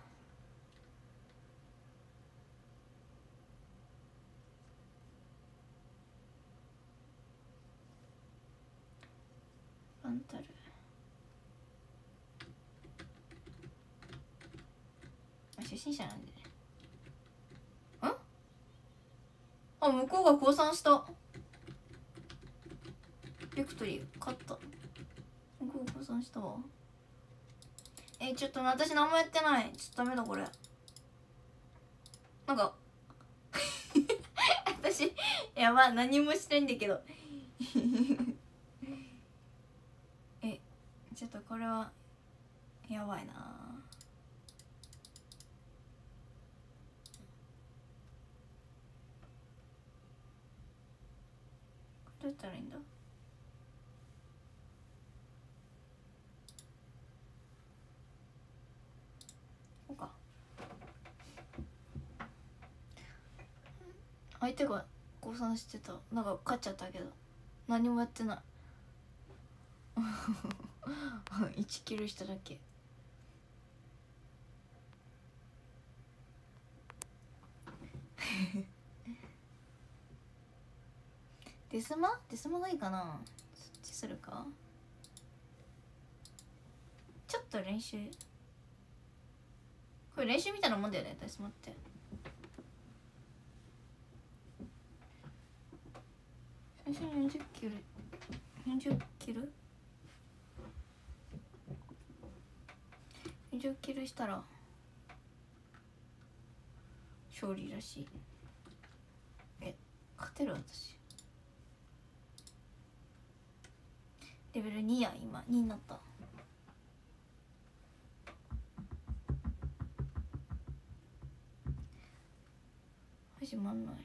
バンタル。初心者なんでね。向こうが降参した。ビクトリー勝った。向こう降参したわ。ちょっと私何もやってない。ちょっとダメだこれ。なんか私やばい、何もしてないんだけど。ちょっとこれはやばいな。どうやったらいいんだ。こうか。相手が降参してた。なんか勝っちゃったけど何もやってない。1キルしただけ。デスマがいいかな。そっちするか。ちょっと練習、これ練習みたいなもんだよね。デスマって最初に40キル40キルしたら勝利らしい。 勝てる私。レベル2や。今2になった。始まんない。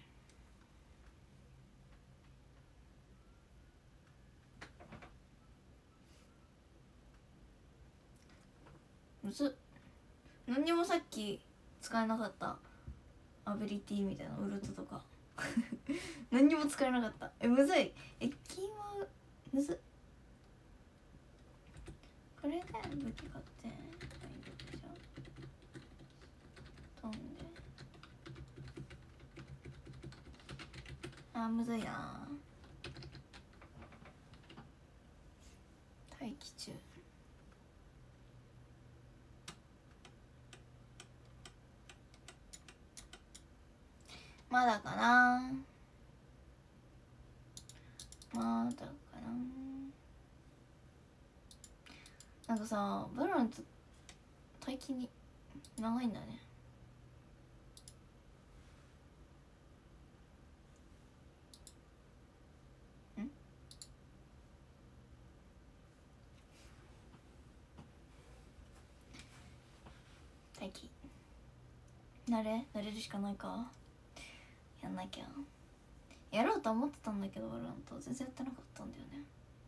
むずっ。何にもさっき使えなかったアビリティみたいなウルトとか何にも使えなかった。むずい。金はむずっ。これで武器買って飛んで、むずいな。待機中。まだかな、まだかな。なんかさ、バロラント待機に長いんだね。待機慣れるしかないか。やんなきゃ。やろうと思ってたんだけど、バロラント全然やってなかったんだよね。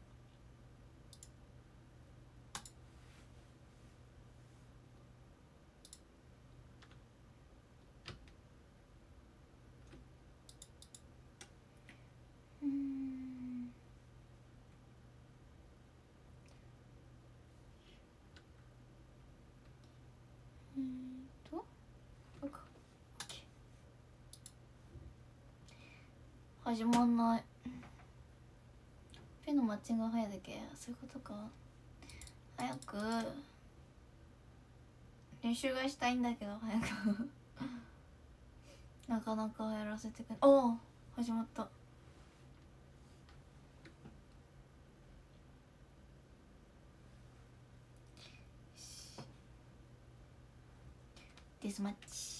始まんない。ペンのマッチングが早いだけ。そういうことか。早く練習がしたいんだけど早くなかなかやらせてくれ。おお、始まった。デスマッチ。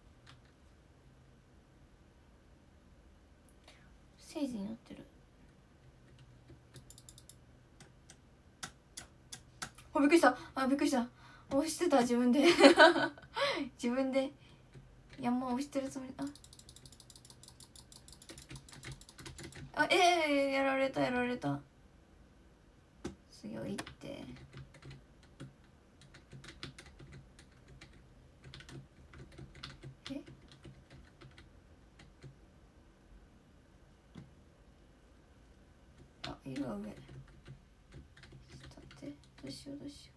セージになってる。びっくりした。びっくりした。押してた自分で自分で山押してるつもり。やられたやられた。強いって。いるわ上。ちょっと待って、どうしようどうしよ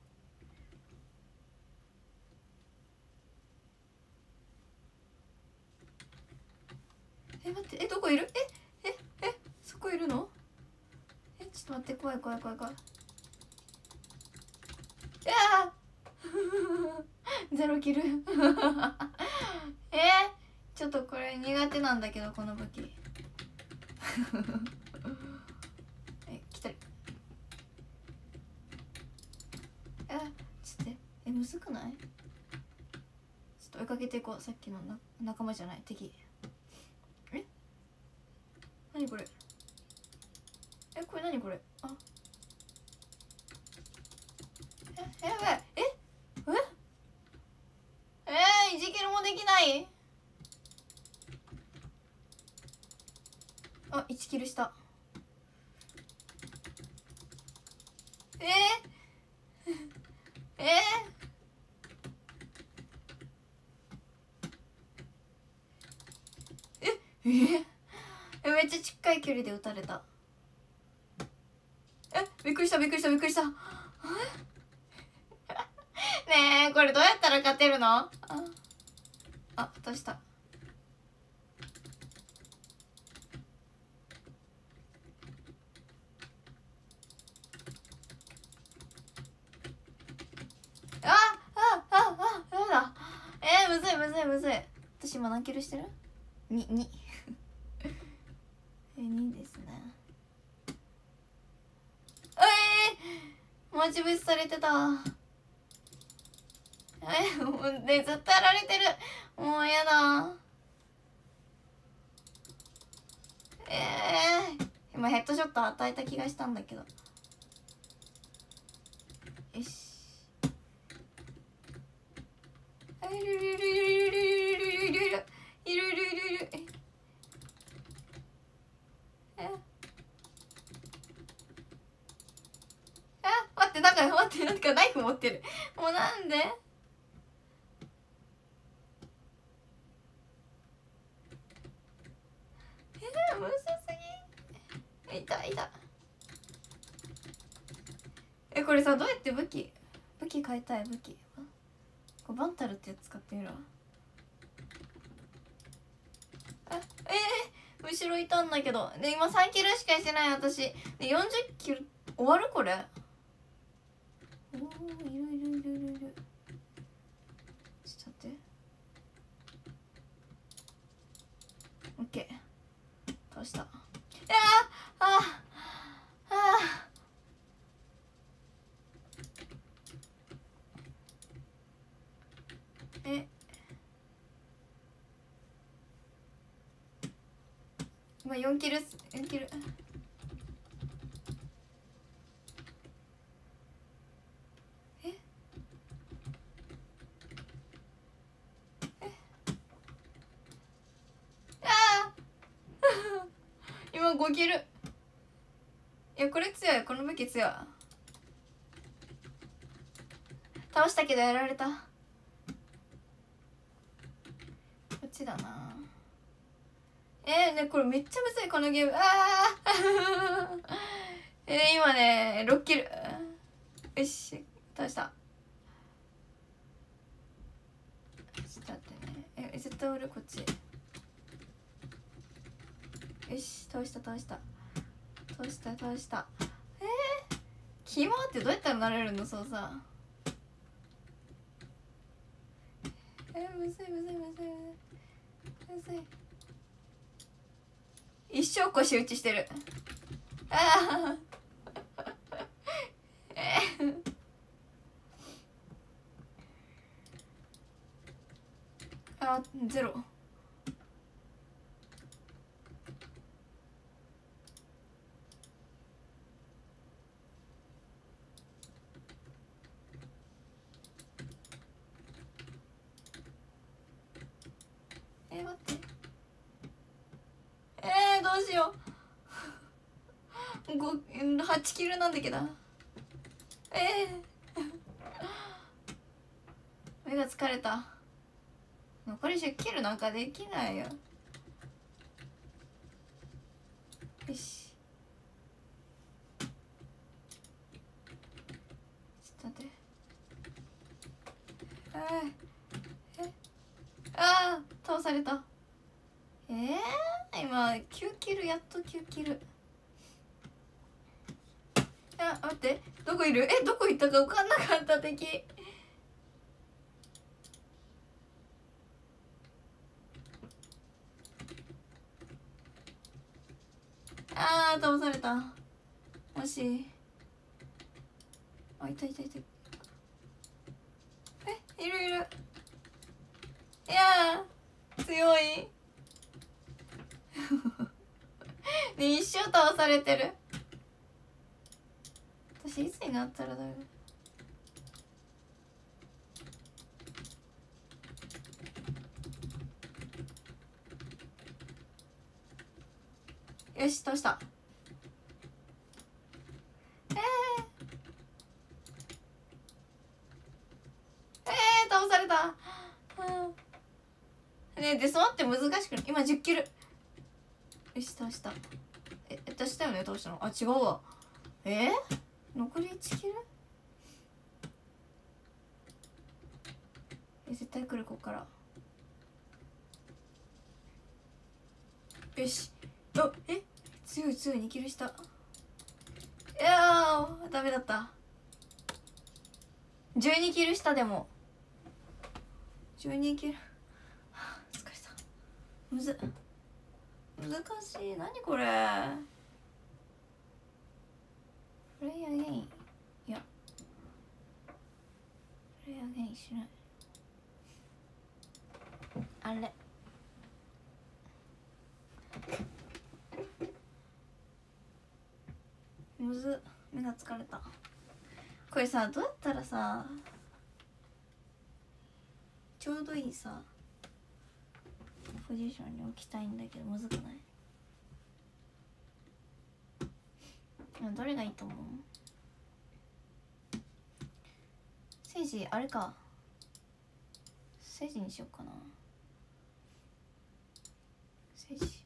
う。待って、どこいる？そこいるの？ちょっと待って、怖い怖い怖い怖い。ゼロキルちょっとこれ苦手なんだけど、この武器来た。ちょっとむずくない？ちょっと追いかけていこう。さっきの仲間じゃない敵。何これ？これ何これ？やばい。1キルもできない。1キルした。めっちゃ近い距離で撃たれた。びっくりしたびっくりしたびっくりしたねえ、これどうやったら勝てるの？蓋した。やだ。むずいむずいむずい。私今何キルしてる？2 2 2ですね。待ち伏せされてた。もうずっとやられてる。もうやだ。 ヘッドショット与えた気がしたんだけど。よし。いるいるいるいるいるいるいるいるいるいるいるいるいる。待って、なんか待って、なんかナイフ持ってる。もうなんで？むずすぎ。いたいた。これさ、どうやって武器変えたい？武器これバンタルってやつ使ってみるわ。後ろいたんだけど。で今3キルしかしてない私で。40キル終わるこれ。おお、いるいるいるいるいる。ちょっと待って。オッケー、倒した。今4キル4キル。今5キル。いやこれ強い、この武器強い。倒したけどやられた。こっちだな。ね、これめっちゃむずいこのゲーム。今ね6キル。よし倒した。ちょっと待ってね。絶対俺こっち。よし倒した倒した倒した倒した。キモってどうやったらなれるの？そうさ。むずいむずいむずいむずいむずい。一生腰打ちしてる。ゼロ。待って。どうしよう。8キルなんだけど。目が疲れた。残り10キルなんかできないよ。よし。ちょっと待って。倒された。今9キル、やっと9キル。待って、どこいる？どこ行ったか分かんなかった敵。倒された。もしいたいたいた。いるいる。いや強い。で一生倒されてる。私いつになったらだよ。よし倒した。倒された。ねえデスマって難しくない？今10キル。よし倒した。私だよね倒したの。違うわ。残り1キル。絶対来るこっから。よし。強い強い。2キルした。いやダメだった。12キルした。でも12キル。疲れた。難しい。何これ。プレイヤーゲイン。いやプレイヤーゲインしない。あれむずっ、目が疲れた。これさ、どうやったらさちょうどいいさポジションに置きたいんだけど、むずくない？どれがいいと思う？セージあれか、セージにしようかな。セージ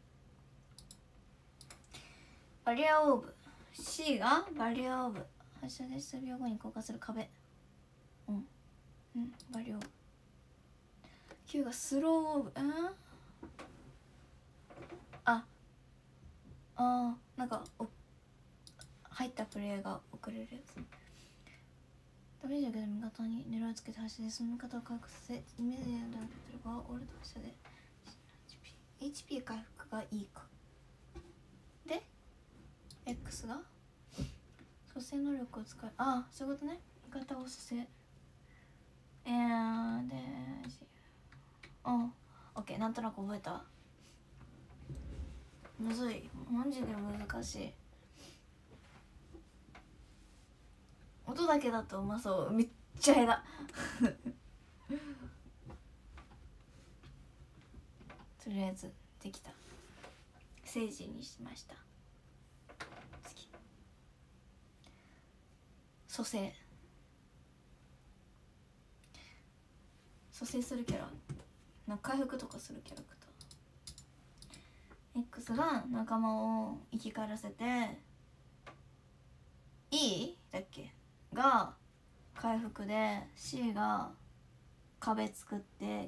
バリアオーブ、 C がバリアオーブ、発射で数秒後に降下する壁。うんうん、バリアオーブ。 Q がスローオーブ。なんか入ったプレイヤーが遅れるやつ。ダメージを受けた味方に狙いをつけて発射でその味方を回復させ、イメージでやってる場合オールド発射で HP 回復がいいか。で X が蘇生能力を使う。そういうことね。味方を蘇生でOK、 なんとなく覚えた。むずい、マジで難しい。音だけだとうまそう。めっちゃ下手とりあえずできた。セージにしました。次蘇生。蘇生するキャラ、なんか回復とかするキャラクター。 X が仲間を生き返らせて、 E だっけが回復で、 C が壁作って、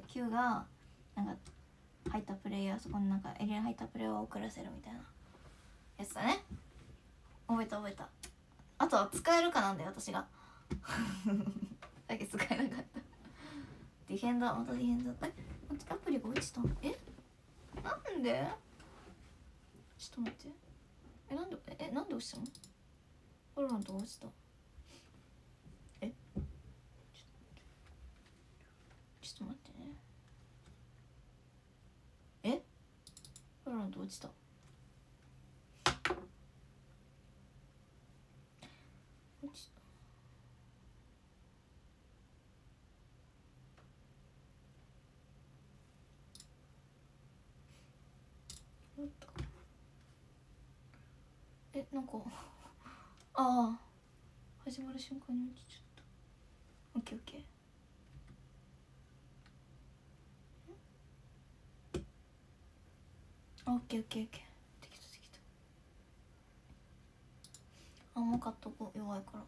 Q がなんか入ったプレイヤー、そこになんかエリアに入ったプレイヤーを遅らせるみたいなやつだね。覚えた覚えた。あとは使えるかなんだよ私がだけ使えなかった。ディフェンダー、またディフェンダー。待って、アプリが落ちたの？なんで？ちょっと待って、なんで落ちたの？ホロラントが落ちた。ちょっと待ってね。ホロラント落ちた。落ちた。なんか始まる瞬間に落ちちゃった。オッケーオッケー。オッケーオッケーオッケー。できたできた。もう買っとこう、弱いから。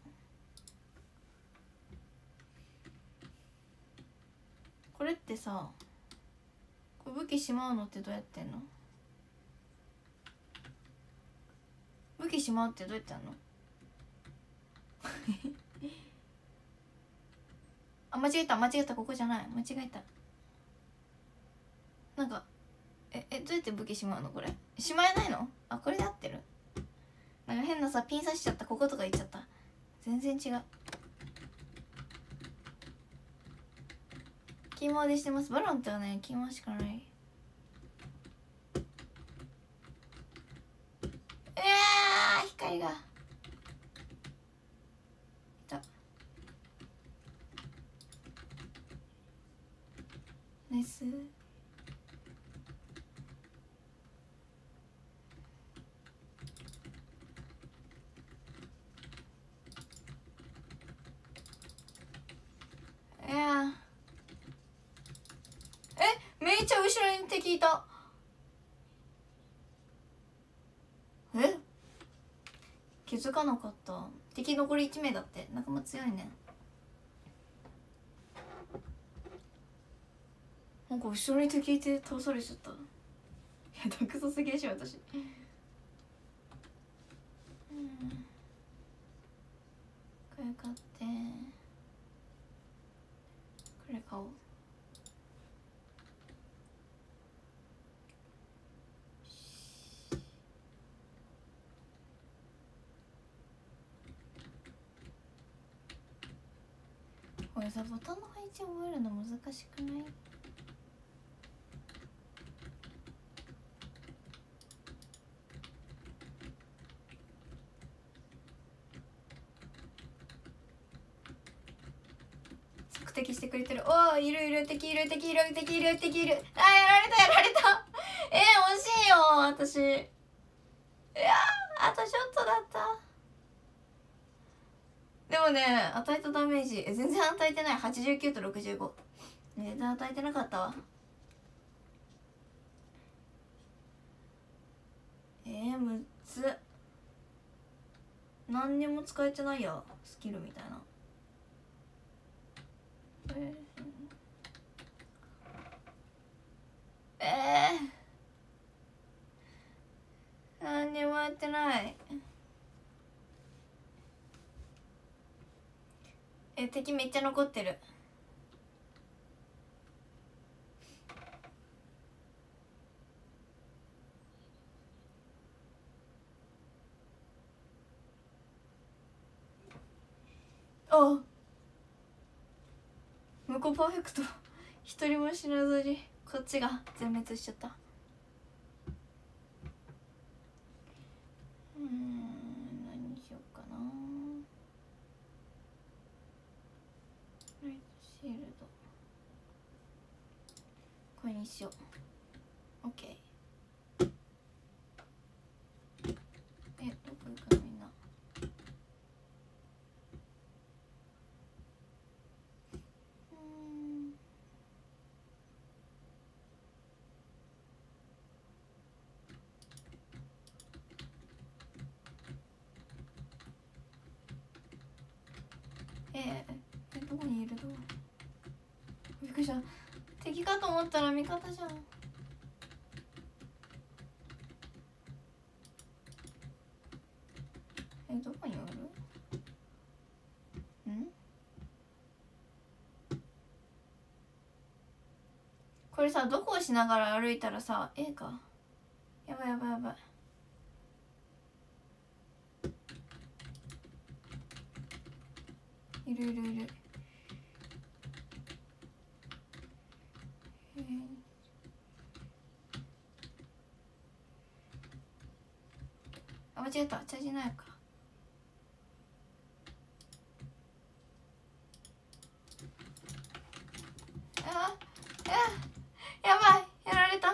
これってさ、これ武器しまうのってどうやってんの？武器しまうってどうやってやんの？間違えた、ここじゃない、間違えた。なんかどうやって武器しまうの？これしまえないの？これで合ってる？なんか変なさ、ピン刺しちゃった、こことか言っちゃった。全然違う。キーマーでしてます。バロンってはね、キーマーしかない。光がいた。ナイス。めっちゃ後ろに敵いた。気づかなかった。敵残り1名だって。仲間強いね。なんか後ろに敵いて倒されちゃった。いや、ダクソすぎでしょ私。これ買って、これ買おう。これさ、ボタンの配置覚えるの難しくない？ 索敵してくれてる。おお、いるいる、敵いる敵いる敵いる敵いる。あー、やられたやられた。惜しいよ私。いやー、あとちょっとだった。でもね、与えたダメージ全然与えてない。89と65。全然与えてなかったわ。むっつ。何にも使えてないや、スキルみたいな。何にもやってない。敵めっちゃ残ってる。あ、向こうパーフェクト一人も死なずにこっちが全滅しちゃった。何にしようかな。ライトシールドこれにしよう。 OK。 どこ行くのみんな。どこにいるの。びっくりした。敵かと思ったら味方じゃん。どこにおるん。これさ、どこをしながら歩いたらさ、か。やばいやばいやばい。いるいるいる。間違えた。チャージないか。やばい、やられた。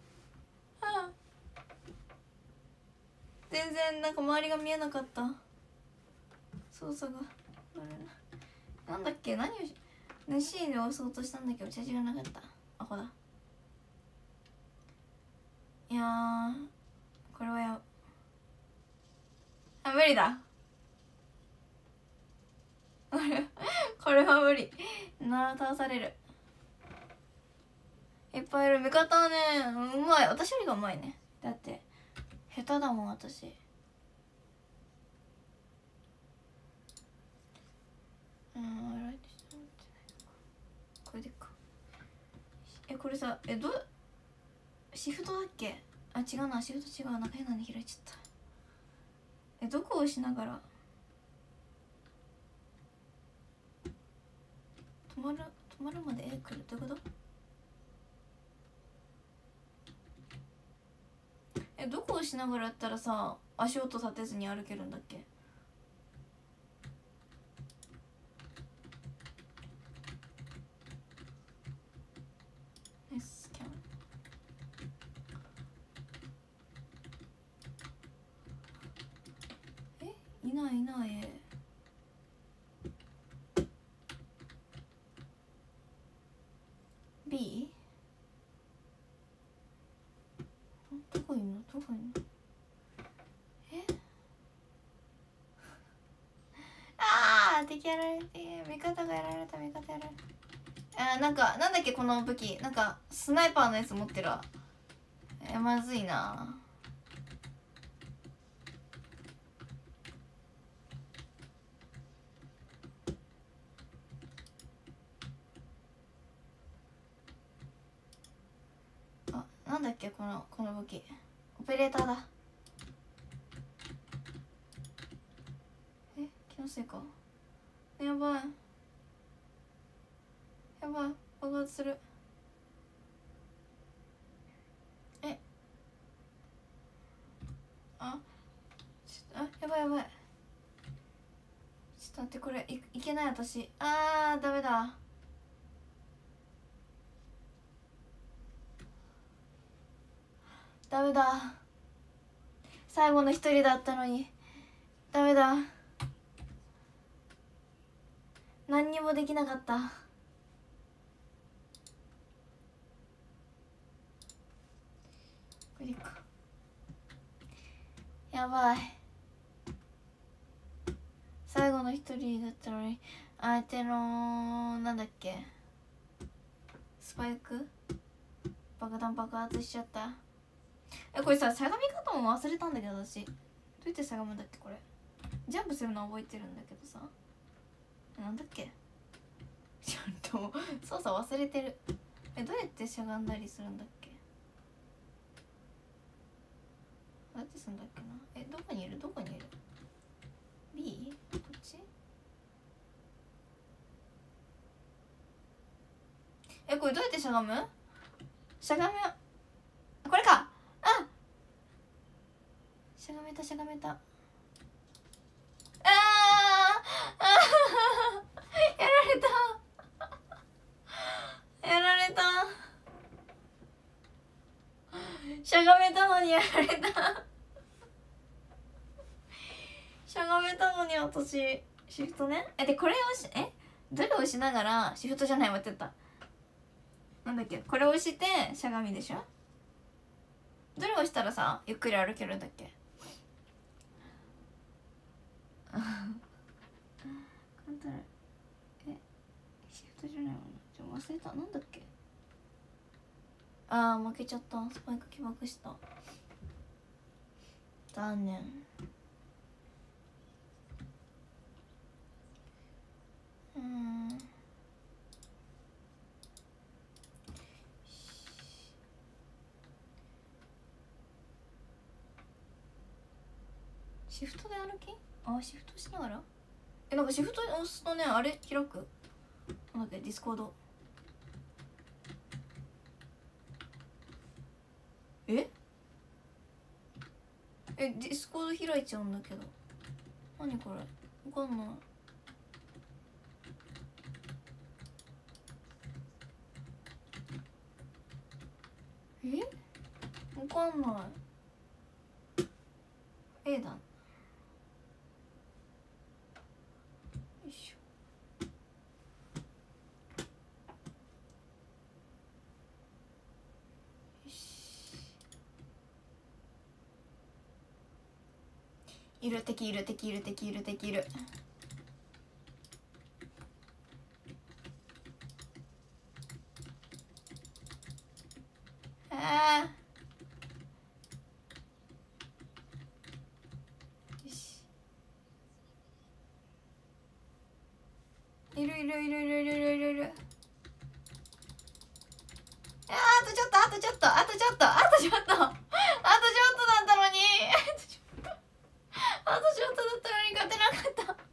全然なんか周りが見えなかった。操作がなんだっけ。何をC で押そうとしたんだけどチャージがなかった。アホだ。いやこれは無理だ。これは無理。倒される。いっぱいいる。味方はね、うまい。私よりがうまいね。だって下手だもん私。これでか。これさ、シフトだっけ。あ、違うな、シフト違う。なんか変なの開いちゃった。どこを押しながら止まるまで来る。どういうこと。どこを押しながらやったらさ、足音立てずに歩けるんだっけ。スキャン。いないいない。B？ どこいんの。敵やられて、味方がやられた。なんかなんだっけこの武器。なんかスナイパーのやつ持ってるわ。まずいな。なんだっけこの武器。オペレーターだ。気のせいか。やばい爆発する。やばいちょっと待って。これいけない私。ダメだ。 ダメだ、最後の一人だったのにダメだ、何にもできなかった。無理か、やばい、最後の一人だったのに相手のなんだっけ、スパイク爆弾爆発しちゃった。これさ、しゃがみ方も忘れたんだけど、私どうやってしゃがむんだっけ。これジャンプするの覚えてるんだけどさ、なんだっけ、ちょっと操作忘れてる。どうやってしゃがんだりするんだっけ、どうやってするんだっけな。どこにいる、どこにいる、 B？ どっち？これどうやってしゃがむ？しゃがむ、これか。あ、しゃがめた、しゃがめた。あやられた、やられた、しゃがめたのにやられたしゃがめたのに私シフトね。でこれをどれを押しながら、シフトじゃない、待ってた、なんだっけ、これを押してしゃがみでしょ。どれを押したらさゆっくり歩けるんだっけコントロール、シフトじゃないもん、忘れた、なんだっけ。負けちゃった、スパイク起爆した、残念。シフトで歩き、シフトしながら、なんかシフト押すとね、あれ開く、なんだっけ、ディスコード、ディスコード開いちゃうんだけど、何これ、わかんない。わかんない。だ、よいしょ。よし、いる、敵いる、敵いる、敵いる、敵いる。よし、いるいるいるいるいるいるいるいる。あとちょっと、あとちょっと、あとちょっと、あとちょっと、あとちょっとだったのにあとちょっとだったのに勝てなかった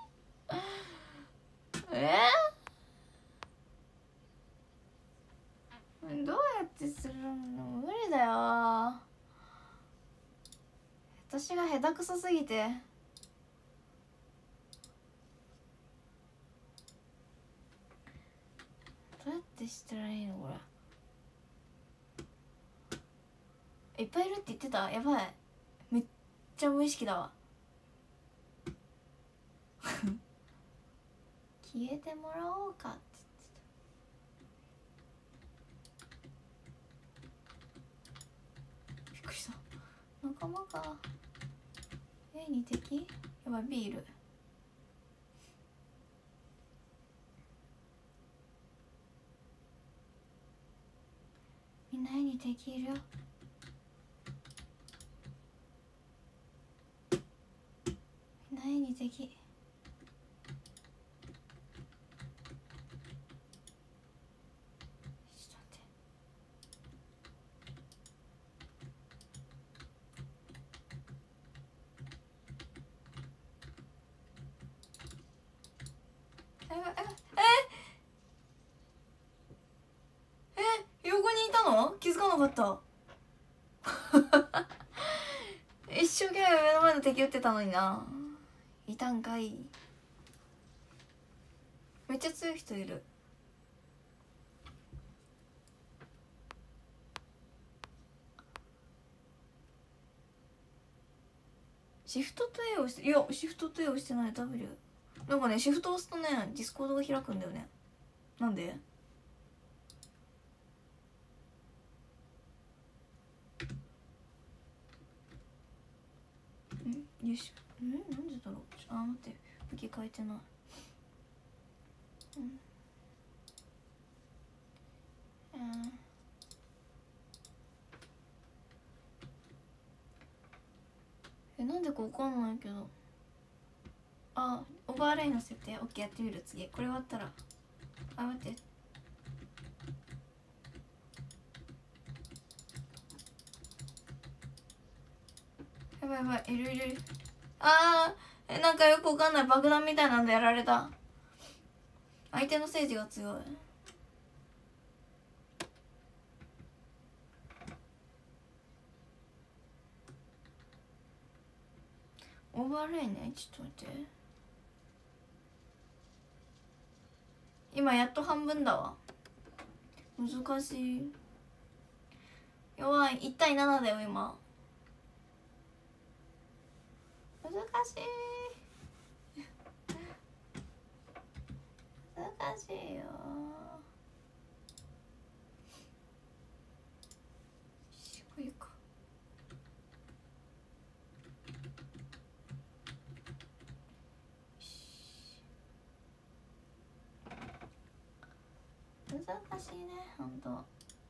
どうやってするの、無理だよ、私が下手くそすぎて。どうやってしたらいいのこれ。いっぱいいるって言ってた、やばい、めっちゃ無意識だわ消えてもらおうかって言ってた。びっくりした、仲間か。に敵、やばい、ビール。みんなに敵いるよ。みんなに敵。横にいたの？気づかなかった一生懸命目の前の敵撃ってたのにな。いたんかい。めっちゃ強い人いる。 シフトと A をして、いやシフトと A をしてない。 W なんかね、シフトを押すとねディスコードが開くんだよね。なんで？よし、なんでだろう。待って、武器変えてない。なんでかわかんないけど。オーバーレイの設定 OK やってみる。次これ終わったら待って、やばいやばい、いるいる。なんかよくわかんない爆弾みたいなんでやられた。相手の政治が強い。オーバーレイね、ちょっと待って。今やっと半分だわ。難しい。弱い。1対7だよ今。難しい難しいよ。これか。難しいね、ほんと。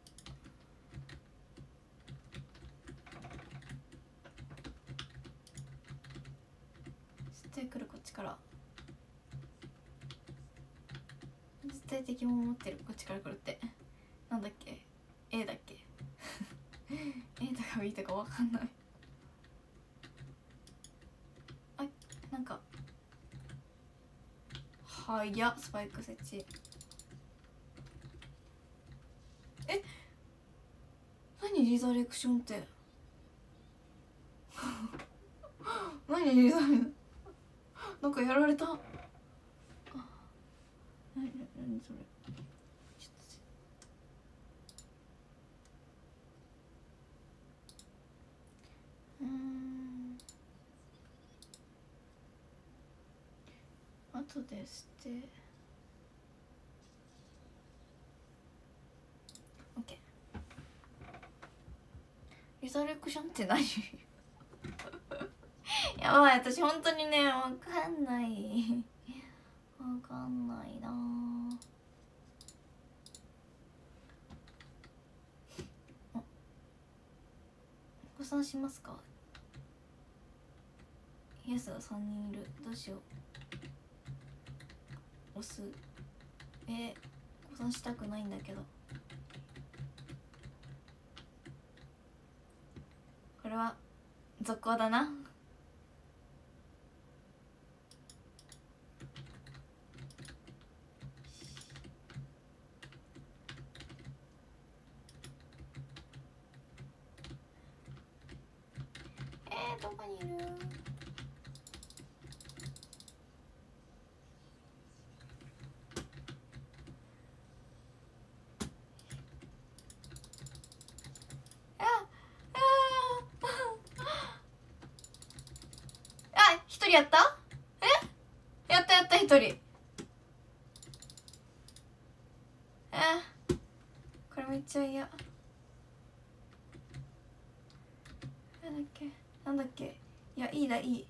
絶対来る、こっちから。絶対敵も持ってる、こっちから来るって。なんだっけ、 A だっけA とか B とかわかんない。なんか早っ、スパイク設置。何リザレクションって何リザレなんかやられた。何それ。ちょっと後でして OK。 リザレクションって何やばい、私本当にねわかんないわかんないな。お子さんしますか？イエスが3人いる。どうしよう。押す。お子さんしたくないんだけど。これは続行だな。どこにいる？一人やった？やった一人。これめっちゃ嫌。なんだっけ。いや、いいだ、いい。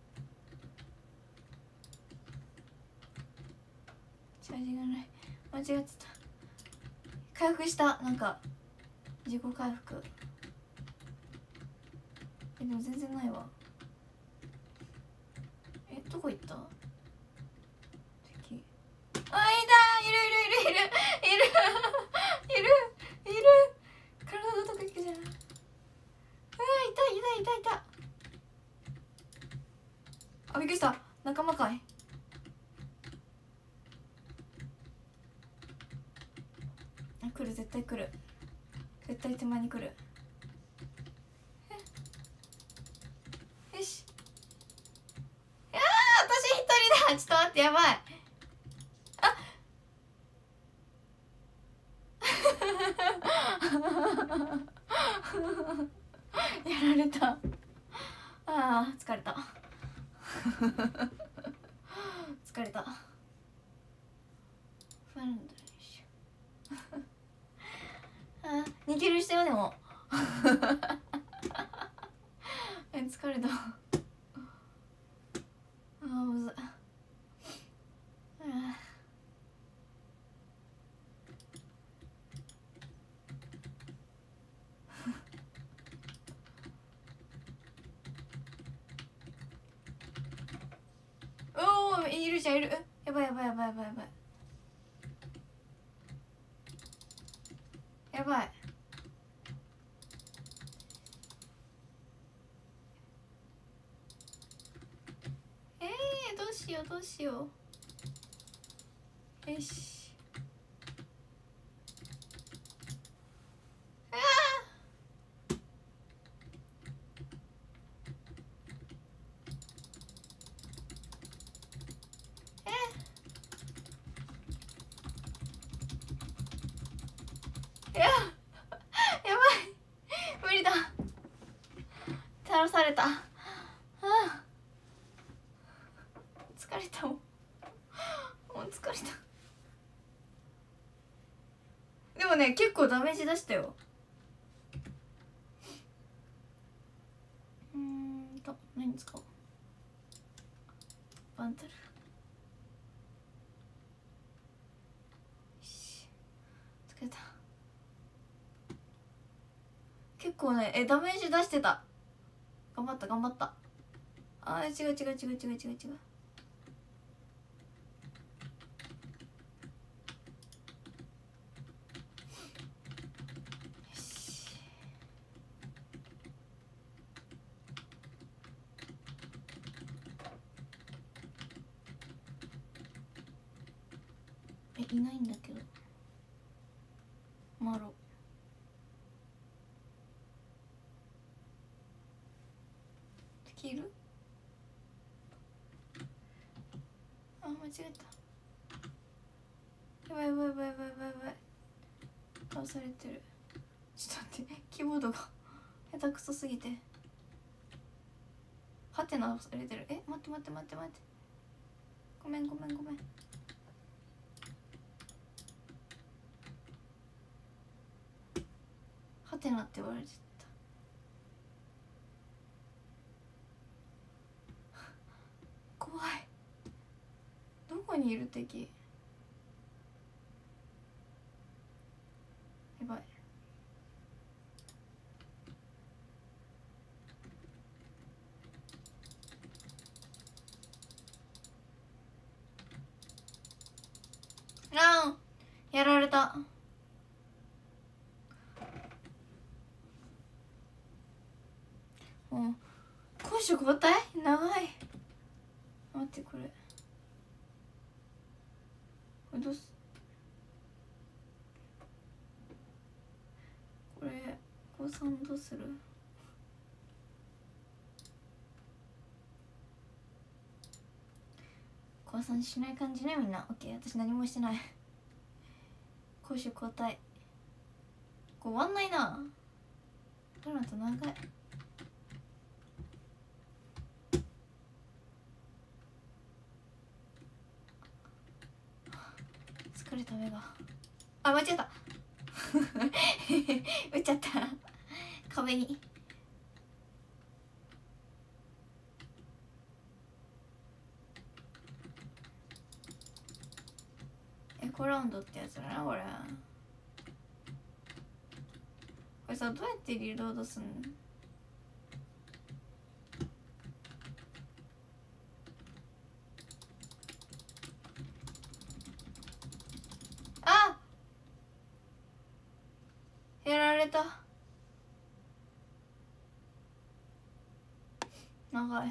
チャージがない。間違ってた。回復した。なんか自己回復。でも全然ないわ。どこ行った？敵。いた。いる。体ごとく行くじゃん。いた。びっくりした。仲間かい。来る、絶対来る。絶対手前に来る。よし。私一人だ。ちょっと待って、やばい。やられた。 あー疲れた疲れた。ファンドレーションあー2キルしたよでも疲れた。あーむずっ。おおいるじゃんいる。やばいやばいやばいやばいやばいやばい。どうしようどうしよう。よし。あーやばい無理だ。倒された。疲れたもん疲れた。でもね結構ダメージ出したよ。何使おう。バンタル。疲れた。結構ねダメージ出してた。頑張った頑張った。違う違う違う違う違う違う違う。いないんだけどマロ。敵いる？間違えた。やばいやばいやばいやばいやばいやばい。倒されてる。ちょっと待って、キーボードが下手くそすぎてハテナ押されてる。待って待って待って待って、ごめんごめんごめん。ハテナって言われてた。怖い。どこにいる敵。やばい。やられた。もう攻守交代長い。待ってこれどうす。これ高3どうする。高3しない感じねみんな。オッケー、私何もしてない。攻守交代。こう終わんないな。ドラマと長い。疲れた目が。間違えた打っちゃった壁に。エコラウンドってやつだなこれ。これさどうやってリロードすんの。やられた。長い。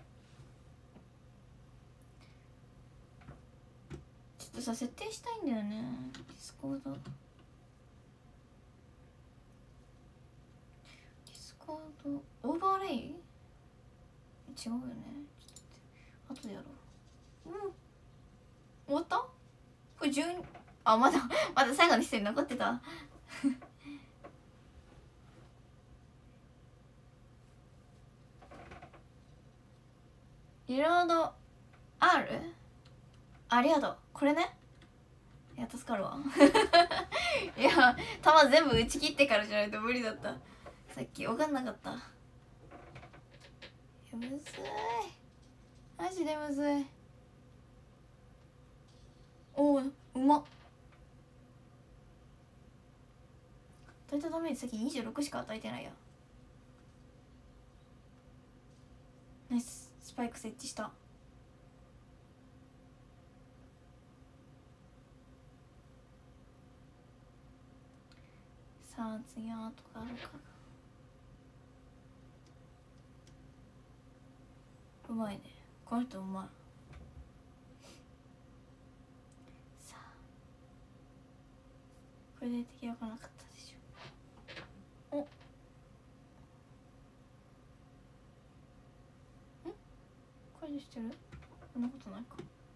ちょっとさ設定したいんだよね。ディスコードオーバーレイ違うよね。ちょっと待って後でやろう。終わった。これ12。まだ最後の一人残ってたリロード R？ ありがとう。これね。いや助かるわいや弾全部打ち切ってからじゃないと無理だった。さっき分かんなかった。いやむずい、マジでむずい。おおうまっ。与えたダメージさっき26しか与えてないや。ナイス。スパイク設置した。さあ次はとかあるかな。うまいねこの人、うまい。さあこれで敵わからなかったでしょ。おこれでしてる？そんなことないか。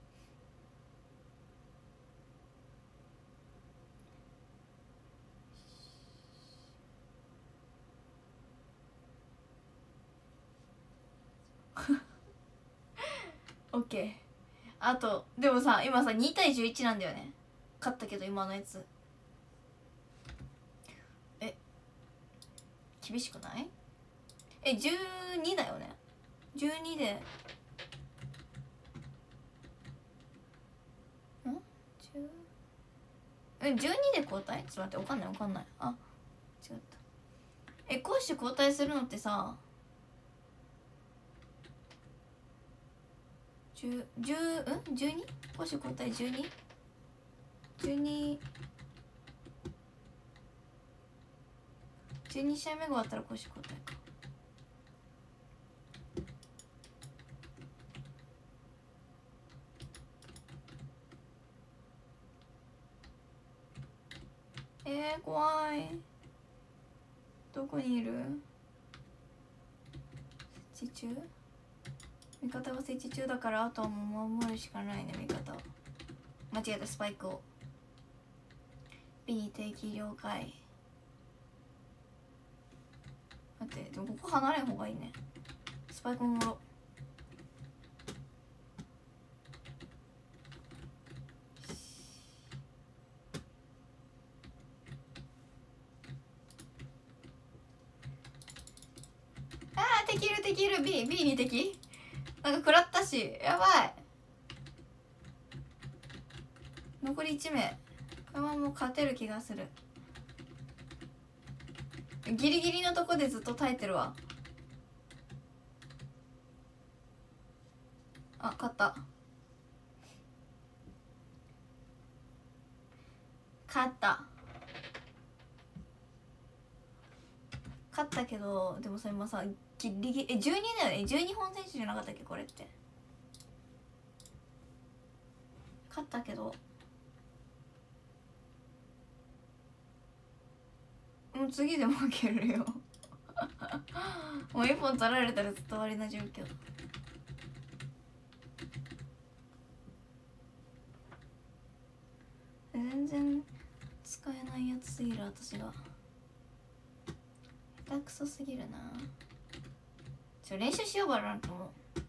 オッケー。あとでもさ今さ2対11なんだよね。勝ったけど今のやつ厳しくない？12だよね。12で12で交代？ちょっと待って、わかんないわかんない。あ違った。攻守交代するのってさ12？ 攻守交代 12？12 12試合目が終わったら攻守交代か。怖い。どこにいる？設置中？味方が設置中だからあとはもう守るしかないね。味方間違えた。スパイクを B に定期了解。待って、でもここ離れん方がいいね。スパイクももろ。敵いる敵いる。 B に敵なんか食らったし、やばい。残り1名。これはもう勝てる気がする。ギリギリのとこでずっと耐えてるわ。あ、勝った。勝ったけど、でもそれもさギリギリ12だよね。12本選手じゃなかったっけこれって。勝ったけどもう次で負けるよもう1本取られたらずっと終わりな状況。全然使えないやつすぎる。私が下手くそすぎるな。練習しようバランと思う。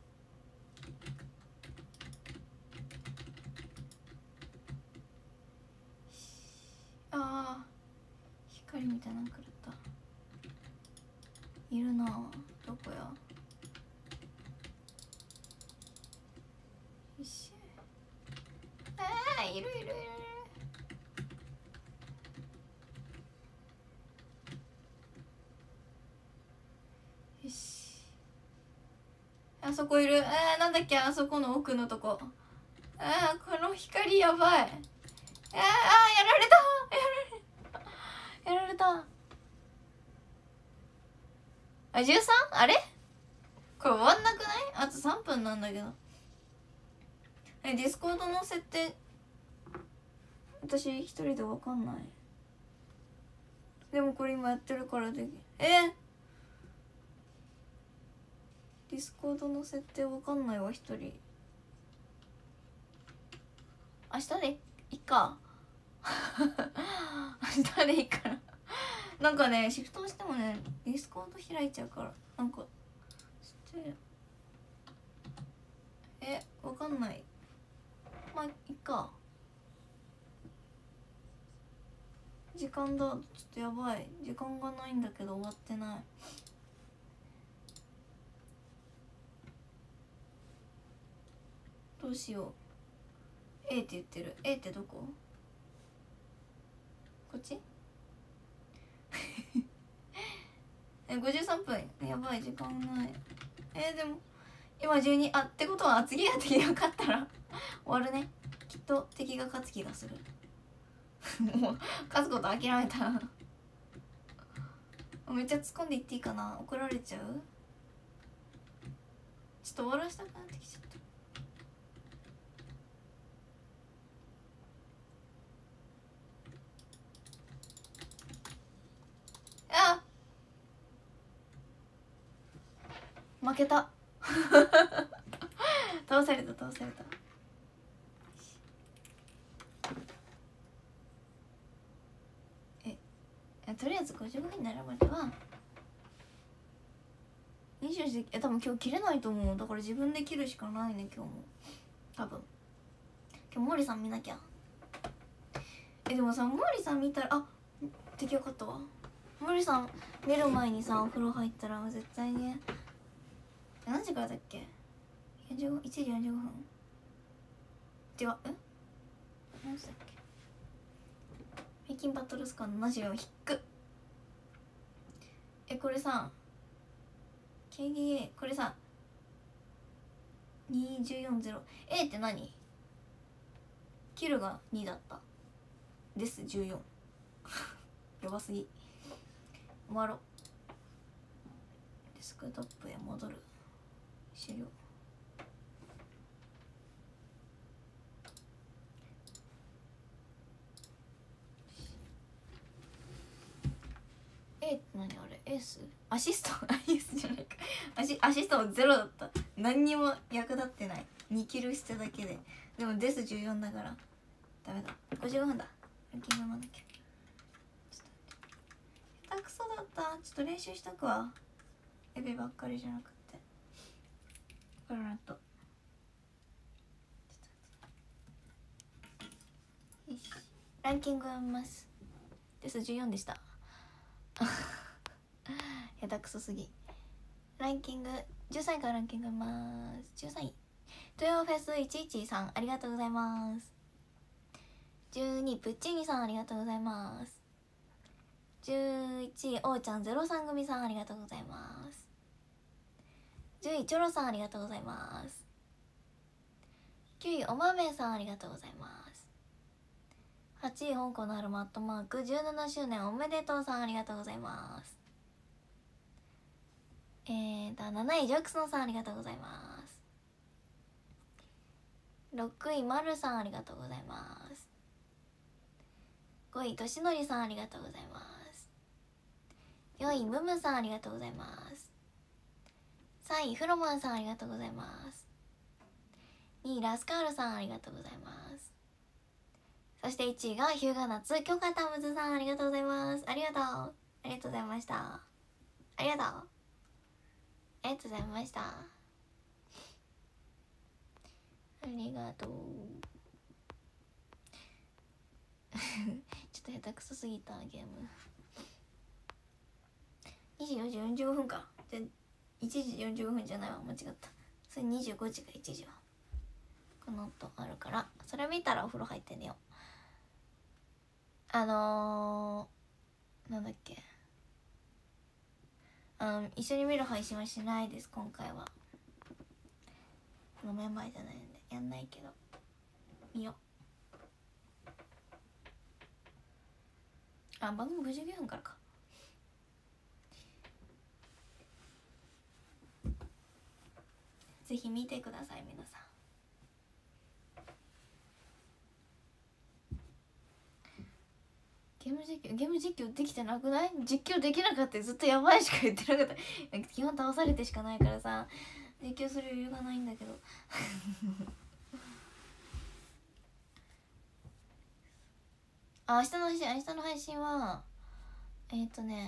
ああ光みたいなの狂った。いるな。どこや。よし。いる。よし。あそこいる。なんだっけ、あそこの奥のとこ。この光やばい。やられた。13？ あれこれ終わんなくない？あと3分なんだけど。ディスコードの設定私一人でわかんない。でもこれ今やってるからできディスコードの設定わかんないわ一人。明日でいっか明日でいいからなんかねシフト押してもねディスコード開いちゃうからなんかしてわかんない。まあいっか。時間だ。ちょっとやばい、時間がないんだけど終わってない。どうしよう。 A って言ってる。 A ってどこ？こっち53分。やばい、時間ない。でも今12。あってことは次が敵が勝ったら終わるね。きっと敵が勝つ気がするもう勝つこと諦めためっちゃ突っ込んでいっていいかな。怒られちゃう。ちょっと終わらしたくなってきちゃった。あ、負けた倒された倒された。とりあえず55分になるまでは24時。多分今日切れないと思う。だから自分で切るしかないね今日も。多分今日毛利さん見なきゃ。でもさ、毛利さん見たら、あ、敵よかったわ。毛利さん見る前にさお風呂入ったら絶対に。何時からだっけ。1時45分。違う、何時だっけ。平均バトルスコア74引く。これさ KDA これさ2140。A って何？キルが2だったです14やばすぎ。終わろう。デスクトップへ戻る。終了。って何あれ。エースアシストエースじゃないか。アシストもゼロだった。何にも役立ってない。2キルしただけで。でもデス14だからダメだ。55分だ。ランキングまなきゃ。ちょっと下手くそだった。ちょっと練習しとくわ。エベばっかりじゃなくてバロラント。よし、ランキング読みます。デス14でした下手くそすぎ。ランキング13位からランキングます。13位トヨフェス11さんありがとうございます。12位プッチーニさんありがとうございます。11位おーちゃん03組さんありがとうございます。10位チョロさんありがとうございます。9位おまめさんありがとうございます。8位香港の春マットマーク17周年おめでとうさんありがとうございます。7位ジョックスのさんありがとうございます。6位まるさんありがとうございます。5位としのりさんありがとうございます。4位むむさんありがとうございます。3位フロマンさんありがとうございます。2位ラスカールさんありがとうございます。そして1位がヒューガナツ許可タムズさんありがとうございます。ありがとうありがとうございました。ありがとうありがとうございました。ありがとうちょっと下手くそすぎたゲーム。24時45分か。じゃ1時45分じゃないわ、間違った。それ25時か1時はこの音あるから、それ見たらお風呂入って寝よう。なんだっけ、一緒に見る配信はしないです今回は。このメンバーじゃないんでやんないけど見よう。番組59分からか。ぜひ見てください皆さん。ゲーム実況できてなくない？実況できなかった。ずっとやばいしか言ってなかった基本倒されてしかないからさ、実況する余裕がないんだけど明日の配信は明日の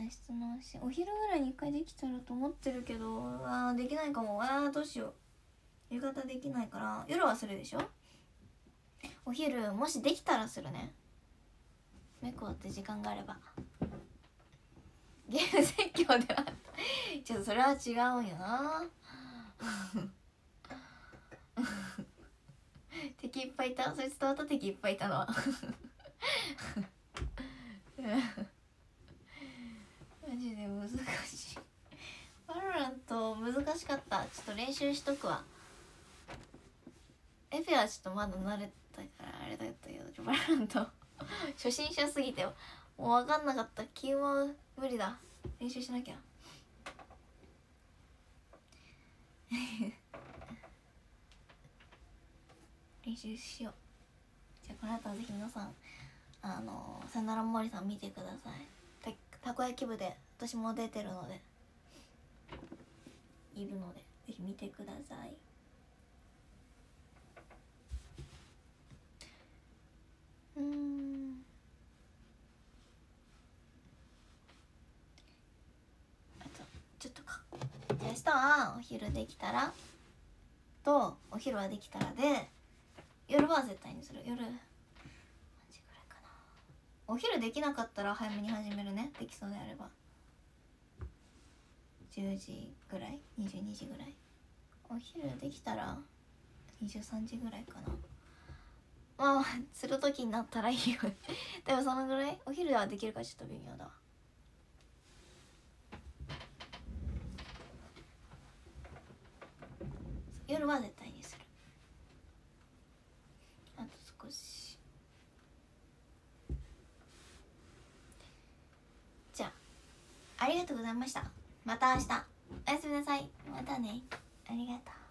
配信お昼ぐらいに1回できたらと思ってるけど、できないかも。どうしよう。 夕方できないから夜はするでしょ。お昼もしできたらするね。メコって時間があれば。ゲーム説教ではちょっとそれは違うんよな敵いっぱいいた。そいつとまた敵いっぱいいたのはマジで難しい。バロラント難しかった。ちょっと練習しとくわ。エペはちょっとまだ慣れたからあれだったけど、バロラント初心者すぎてもう分かんなかった。キーマ無理だ。練習しなきゃ練習しよう。じゃあこの後はぜひ皆さんさよなら森さん見てください。たこ焼き部で私も出てるのでいるのでぜひ見てください。あとちょっとか。じゃあ明日はお昼できたらとお昼はできたらで、夜は絶対にする。夜何時ぐらいかな。お昼できなかったら早めに始めるね。できそうであれば10時ぐらい、22時ぐらい。お昼できたら23時ぐらいかな。まあする時になったらいいよでもそのぐらい。お昼はできるかちょっと微妙だわ。夜は絶対にする。あと少し。じゃあありがとうございました。また明日。おやすみなさい。またね。ありがとう。